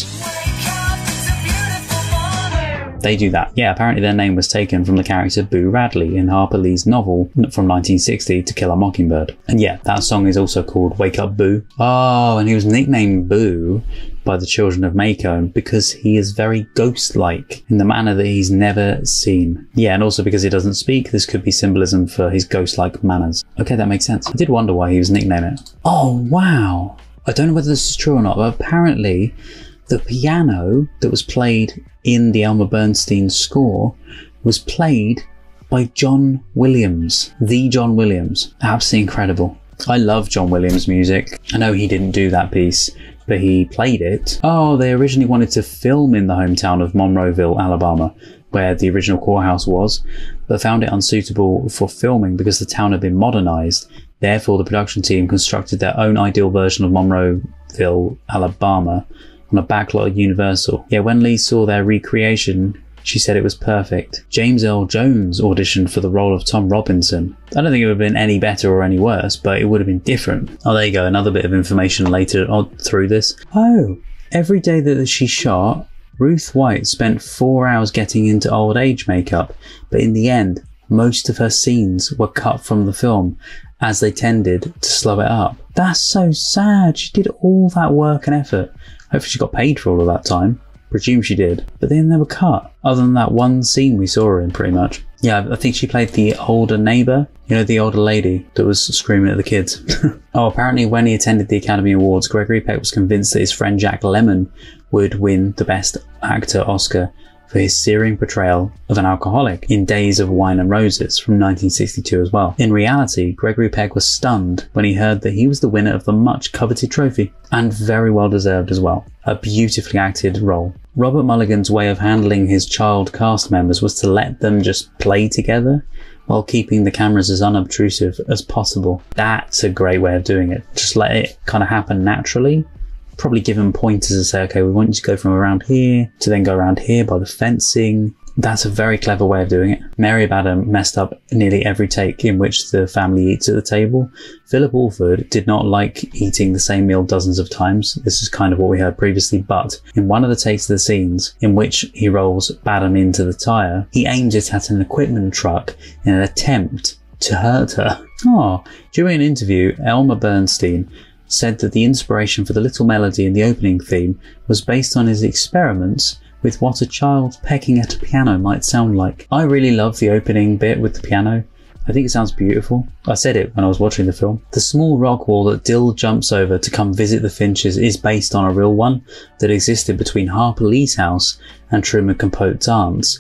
They do that. Yeah, apparently their name was taken from the character Boo Radley in Harper Lee's novel from nineteen sixty, To Kill a Mockingbird. And yeah, that song is also called Wake Up Boo. Oh, and he was nicknamed Boo by the children of Maycomb because he is very ghost-like in the manner that he's never seen. Yeah, and also because he doesn't speak, this could be symbolism for his ghost-like manners. Okay, that makes sense. I did wonder why he was nicknamed it. Oh, wow. I don't know whether this is true or not, but apparently the piano that was played in the Elmer Bernstein score was played by John Williams. The John Williams. Absolutely incredible. I love John Williams music. I know he didn't do that piece, but he played it. Oh, they originally wanted to film in the hometown of Monroeville, Alabama, where the original courthouse was, but found it unsuitable for filming because the town had been modernized. Therefore, the production team constructed their own ideal version of Monroeville, Alabama, on a backlot at Universal. Yeah, when Lee saw their recreation, she said it was perfect. James Earl Jones auditioned for the role of Tom Robinson. I don't think it would have been any better or any worse, but it would have been different. Oh, there you go, another bit of information later on through this. Oh, every day that she shot, Ruth White spent four hours getting into old age makeup, but in the end, most of her scenes were cut from the film, as they tended to slow it up. That's so sad. She did all that work and effort. Hopefully she got paid for all of that time. Presume she did. But then they were cut. Other than that one scene we saw her in, pretty much. Yeah, I think she played the older neighbour. You know, the older lady that was screaming at the kids. Oh, apparently when he attended the Academy Awards, Gregory Peck was convinced that his friend Jack Lemmon would win the Best Actor Oscar for his searing portrayal of an alcoholic in Days of Wine and Roses from nineteen sixty-two as well. In reality, Gregory Peck was stunned when he heard that he was the winner of the much coveted trophy, and very well deserved as well. A beautifully acted role. Robert Mulligan's way of handling his child cast members was to let them just play together while keeping the cameras as unobtrusive as possible. That's a great way of doing it. Just let it kind of happen naturally. Probably give them pointers and say, okay, we want you to go from around here to then go around here by the fencing. That's a very clever way of doing it. Mary Badham messed up nearly every take in which the family eats at the table. Philip Alford did not like eating the same meal dozens of times. This is kind of what we heard previously, but in one of the takes of the scenes in which he rolls Badham into the tyre, he aims it at an equipment truck in an attempt to hurt her. Oh, during an interview, Elmer Bernstein said that the inspiration for the little melody in the opening theme was based on his experiments with what a child pecking at a piano might sound like. I really love the opening bit with the piano. I think it sounds beautiful. I said it when I was watching the film. The small rock wall that Dill jumps over to come visit the Finches is based on a real one that existed between Harper Lee's house and Truman Capote's aunt's.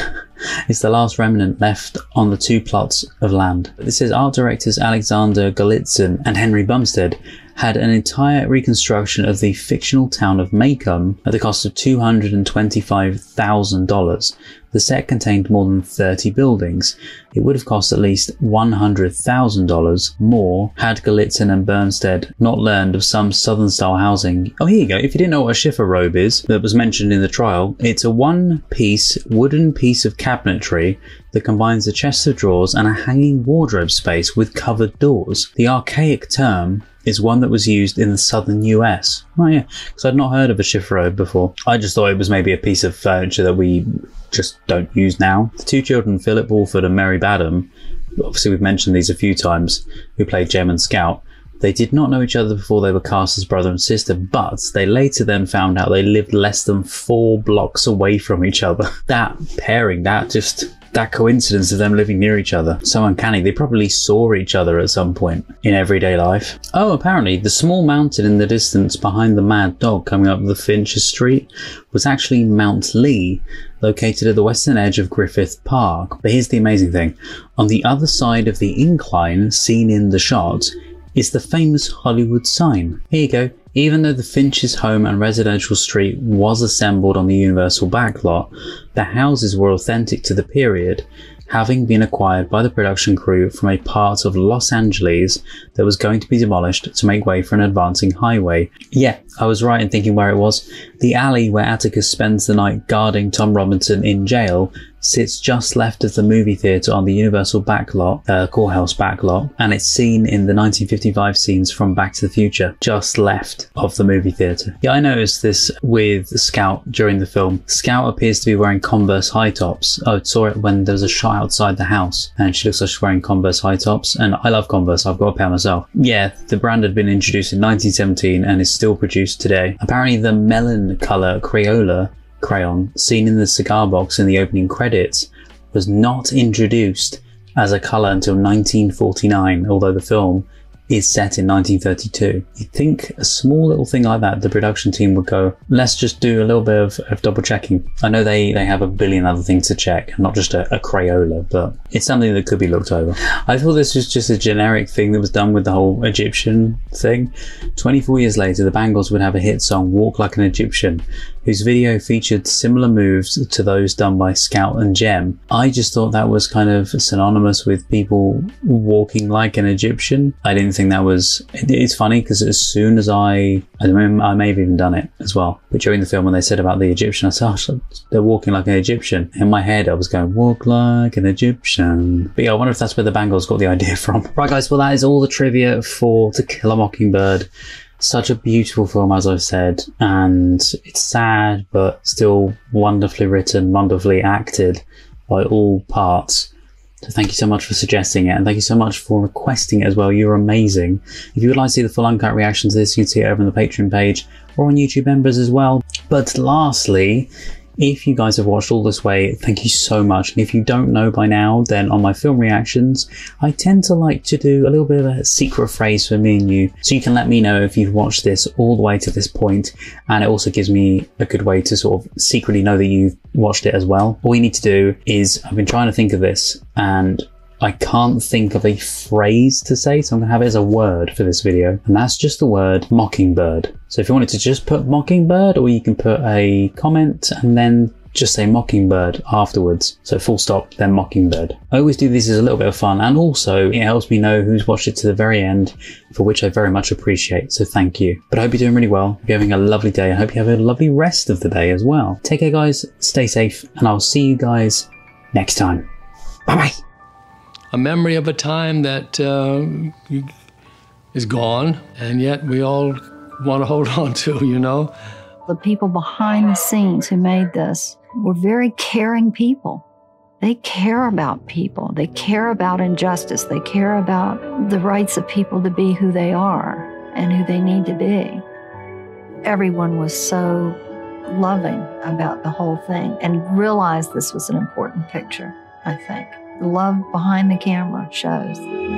It's the last remnant left on the two plots of land. This says art directors Alexander Golitsyn and Henry Bumstead had an entire reconstruction of the fictional town of Maycomb at the cost of two hundred twenty-five thousand dollars. The set contained more than thirty buildings. It would have cost at least one hundred thousand dollars more had Golitsyn and Bumstead not learned of some southern-style housing. Oh, here you go. If you didn't know what a schiffer robe is, that was mentioned in the trial, it's a one-piece wooden piece of cabinetry that combines a chest of drawers and a hanging wardrobe space with covered doors. The archaic term is one that was used in the southern U S. Oh yeah, because I'd not heard of a chifforobe before. I just thought it was maybe a piece of furniture that we just don't use now. The two children, Philip Walford and Mary Badham, obviously we've mentioned these a few times, who played Jem and Scout, they did not know each other before they were cast as brother and sister, but they later then found out they lived less than four blocks away from each other. That pairing, that just... that coincidence of them living near each other. So uncanny. They probably saw each other at some point in everyday life. Oh, apparently the small mountain in the distance behind the Mad Dog coming up the Finches Street was actually Mount Lee, located at the western edge of Griffith Park. But here's the amazing thing. On the other side of the incline seen in the shot is the famous Hollywood sign. Here you go. Even though the Finches' home and residential street was assembled on the Universal backlot, the houses were authentic to the period, having been acquired by the production crew from a part of Los Angeles that was going to be demolished to make way for an advancing highway. Yeah, I was right in thinking where it was. The alley where Atticus spends the night guarding Tom Robinson in jail sits just left of the movie theatre on the Universal backlot, uh, courthouse backlot, and it's seen in the nineteen fifty-five scenes from Back to the Future, just left of the movie theatre. Yeah, I noticed this with Scout during the film. Scout appears to be wearing Converse high tops. I saw it when there was a shot outside the house, and she looks like she's wearing Converse high tops, and I love Converse, I've got a pair myself. Yeah, the brand had been introduced in nineteen seventeen and is still produced today. Apparently the melon colour Crayola crayon seen in the cigar box in the opening credits was not introduced as a colour until nineteen forty-nine, although the film is set in nineteen thirty-two. You'd think a small little thing like that, the production team would go, let's just do a little bit of, of double checking. I know they, they have a billion other things to check, not just a, a Crayola, but it's something that could be looked over. I thought this was just a generic thing that was done with the whole Egyptian thing. twenty-four years later, the Bangles would have a hit song, Walk Like an Egyptian, whose video featured similar moves to those done by Scout and Jem. I just thought that was kind of synonymous with people walking like an Egyptian. I didn't think that was... It's funny because as soon as I... I, mean, I may have even done it as well. But during the film when they said about the Egyptian, I said, oh, they're walking like an Egyptian. In my head I was going, walk like an Egyptian. But yeah, I wonder if that's where the Bangles got the idea from. Right guys, well that is all the trivia for To Kill a Mockingbird. Such a beautiful film, as I've said, and it's sad but still wonderfully written, wonderfully acted by all parts. So thank you so much for suggesting it, and thank you so much for requesting it as well. You're amazing. If you would like to see the full uncut reaction to this, you can see it over on the Patreon page or on YouTube members as well. But lastly, if you guys have watched all this way, thank you so much. And if you don't know by now, then on my film reactions, I tend to like to do a little bit of a secret phrase for me and you, so you can let me know if you've watched this all the way to this point, and it also gives me a good way to sort of secretly know that you've watched it as well. All you need to do is, I've been trying to think of this, and I can't think of a phrase to say, so I'm going to have it as a word for this video, and that's just the word mockingbird. So if you wanted to just put mockingbird, or you can put a comment and then just say mockingbird afterwards. So full stop, then mockingbird. I always do these as a little bit of fun, and also it helps me know who's watched it to the very end, for which I very much appreciate, so thank you. But I hope you're doing really well, hope you're having a lovely day, I hope you have a lovely rest of the day as well. Take care guys, stay safe, and I'll see you guys next time. Bye bye. A memory of a time that uh, is gone, and yet we all want to hold on to, you know? The people behind the scenes who made this were very caring people. They care about people. They care about injustice. They care about the rights of people to be who they are and who they need to be. Everyone was so loving about the whole thing and realized this was an important picture, I think. The love behind the camera shows.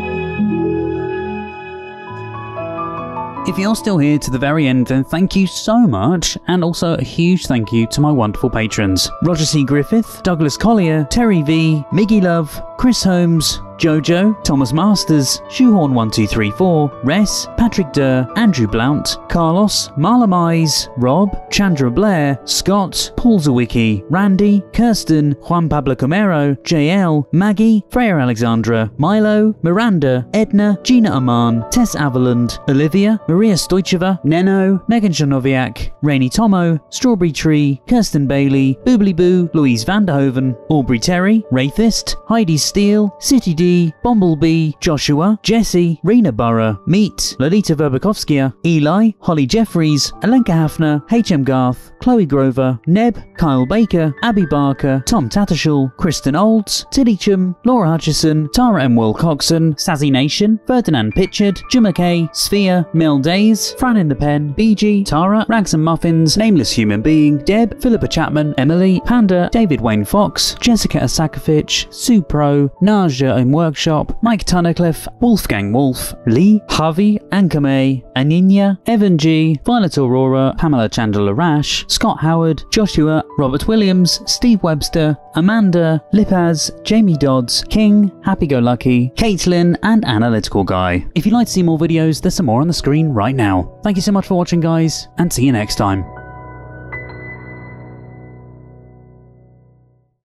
If you're still here to the very end, then thank you so much, and also a huge thank you to my wonderful patrons. Roger C. Griffith, Douglas Collier, Terry V, Miggy Love, Chris Holmes, Jojo, Thomas Masters, Shoehorn one two three four, Ress, Patrick Durr, Andrew Blount, Carlos, Marla Mize, Rob, Chandra Blair, Scott, Paul Zawicki, Randy, Kirsten, Juan Pablo Camero, J L, Maggie, Freya Alexandra, Milo, Miranda, Edna, Gina Aman, Tess Avaland, Olivia, Maria Stoicheva, Neno, Megan Janoviak, Rainy Tomo, Strawberry Tree, Kirsten Bailey, Boobly Boo, Louise Vanderhoven, Aubrey Terry, Wraithist, Heidi Steele, City D, G, Bumblebee, Joshua, Jesse, Rena Burra, Meat, Lolita Verbakovskia, Eli, Holly Jeffries, Alenka Hafner, H M Garth, Chloe Grover, Neb, Kyle Baker, Abby Barker, Tom Tattershall, Kristen Olds, Tilly Chum, Laura Hutchison, Tara M. Wilcoxon, Sazzy Nation, Ferdinand Pitchard, Jim McKay, Sphere, Mel Days, Fran in the Pen, B G, Tara, Rags and Muffins, Nameless Human Being, Deb, Philippa Chapman, Emily, Panda, David Wayne Fox, Jessica Asakovich, Sue Pro, Naja in Workshop, Mike Tunnicliffe, Wolfgang Wolf, Lee, Harvey, Ankame, Aninya, Evan G, Violet Aurora, Pamela Chandler Rash, Scott Howard, Joshua, Robert Williams, Steve Webster, Amanda, Lipaz, Jamie Dodds, King, Happy Go Lucky, Caitlin, and Analytical Guy. If you'd like to see more videos, there's some more on the screen right now. Thank you so much for watching, guys, and see you next time.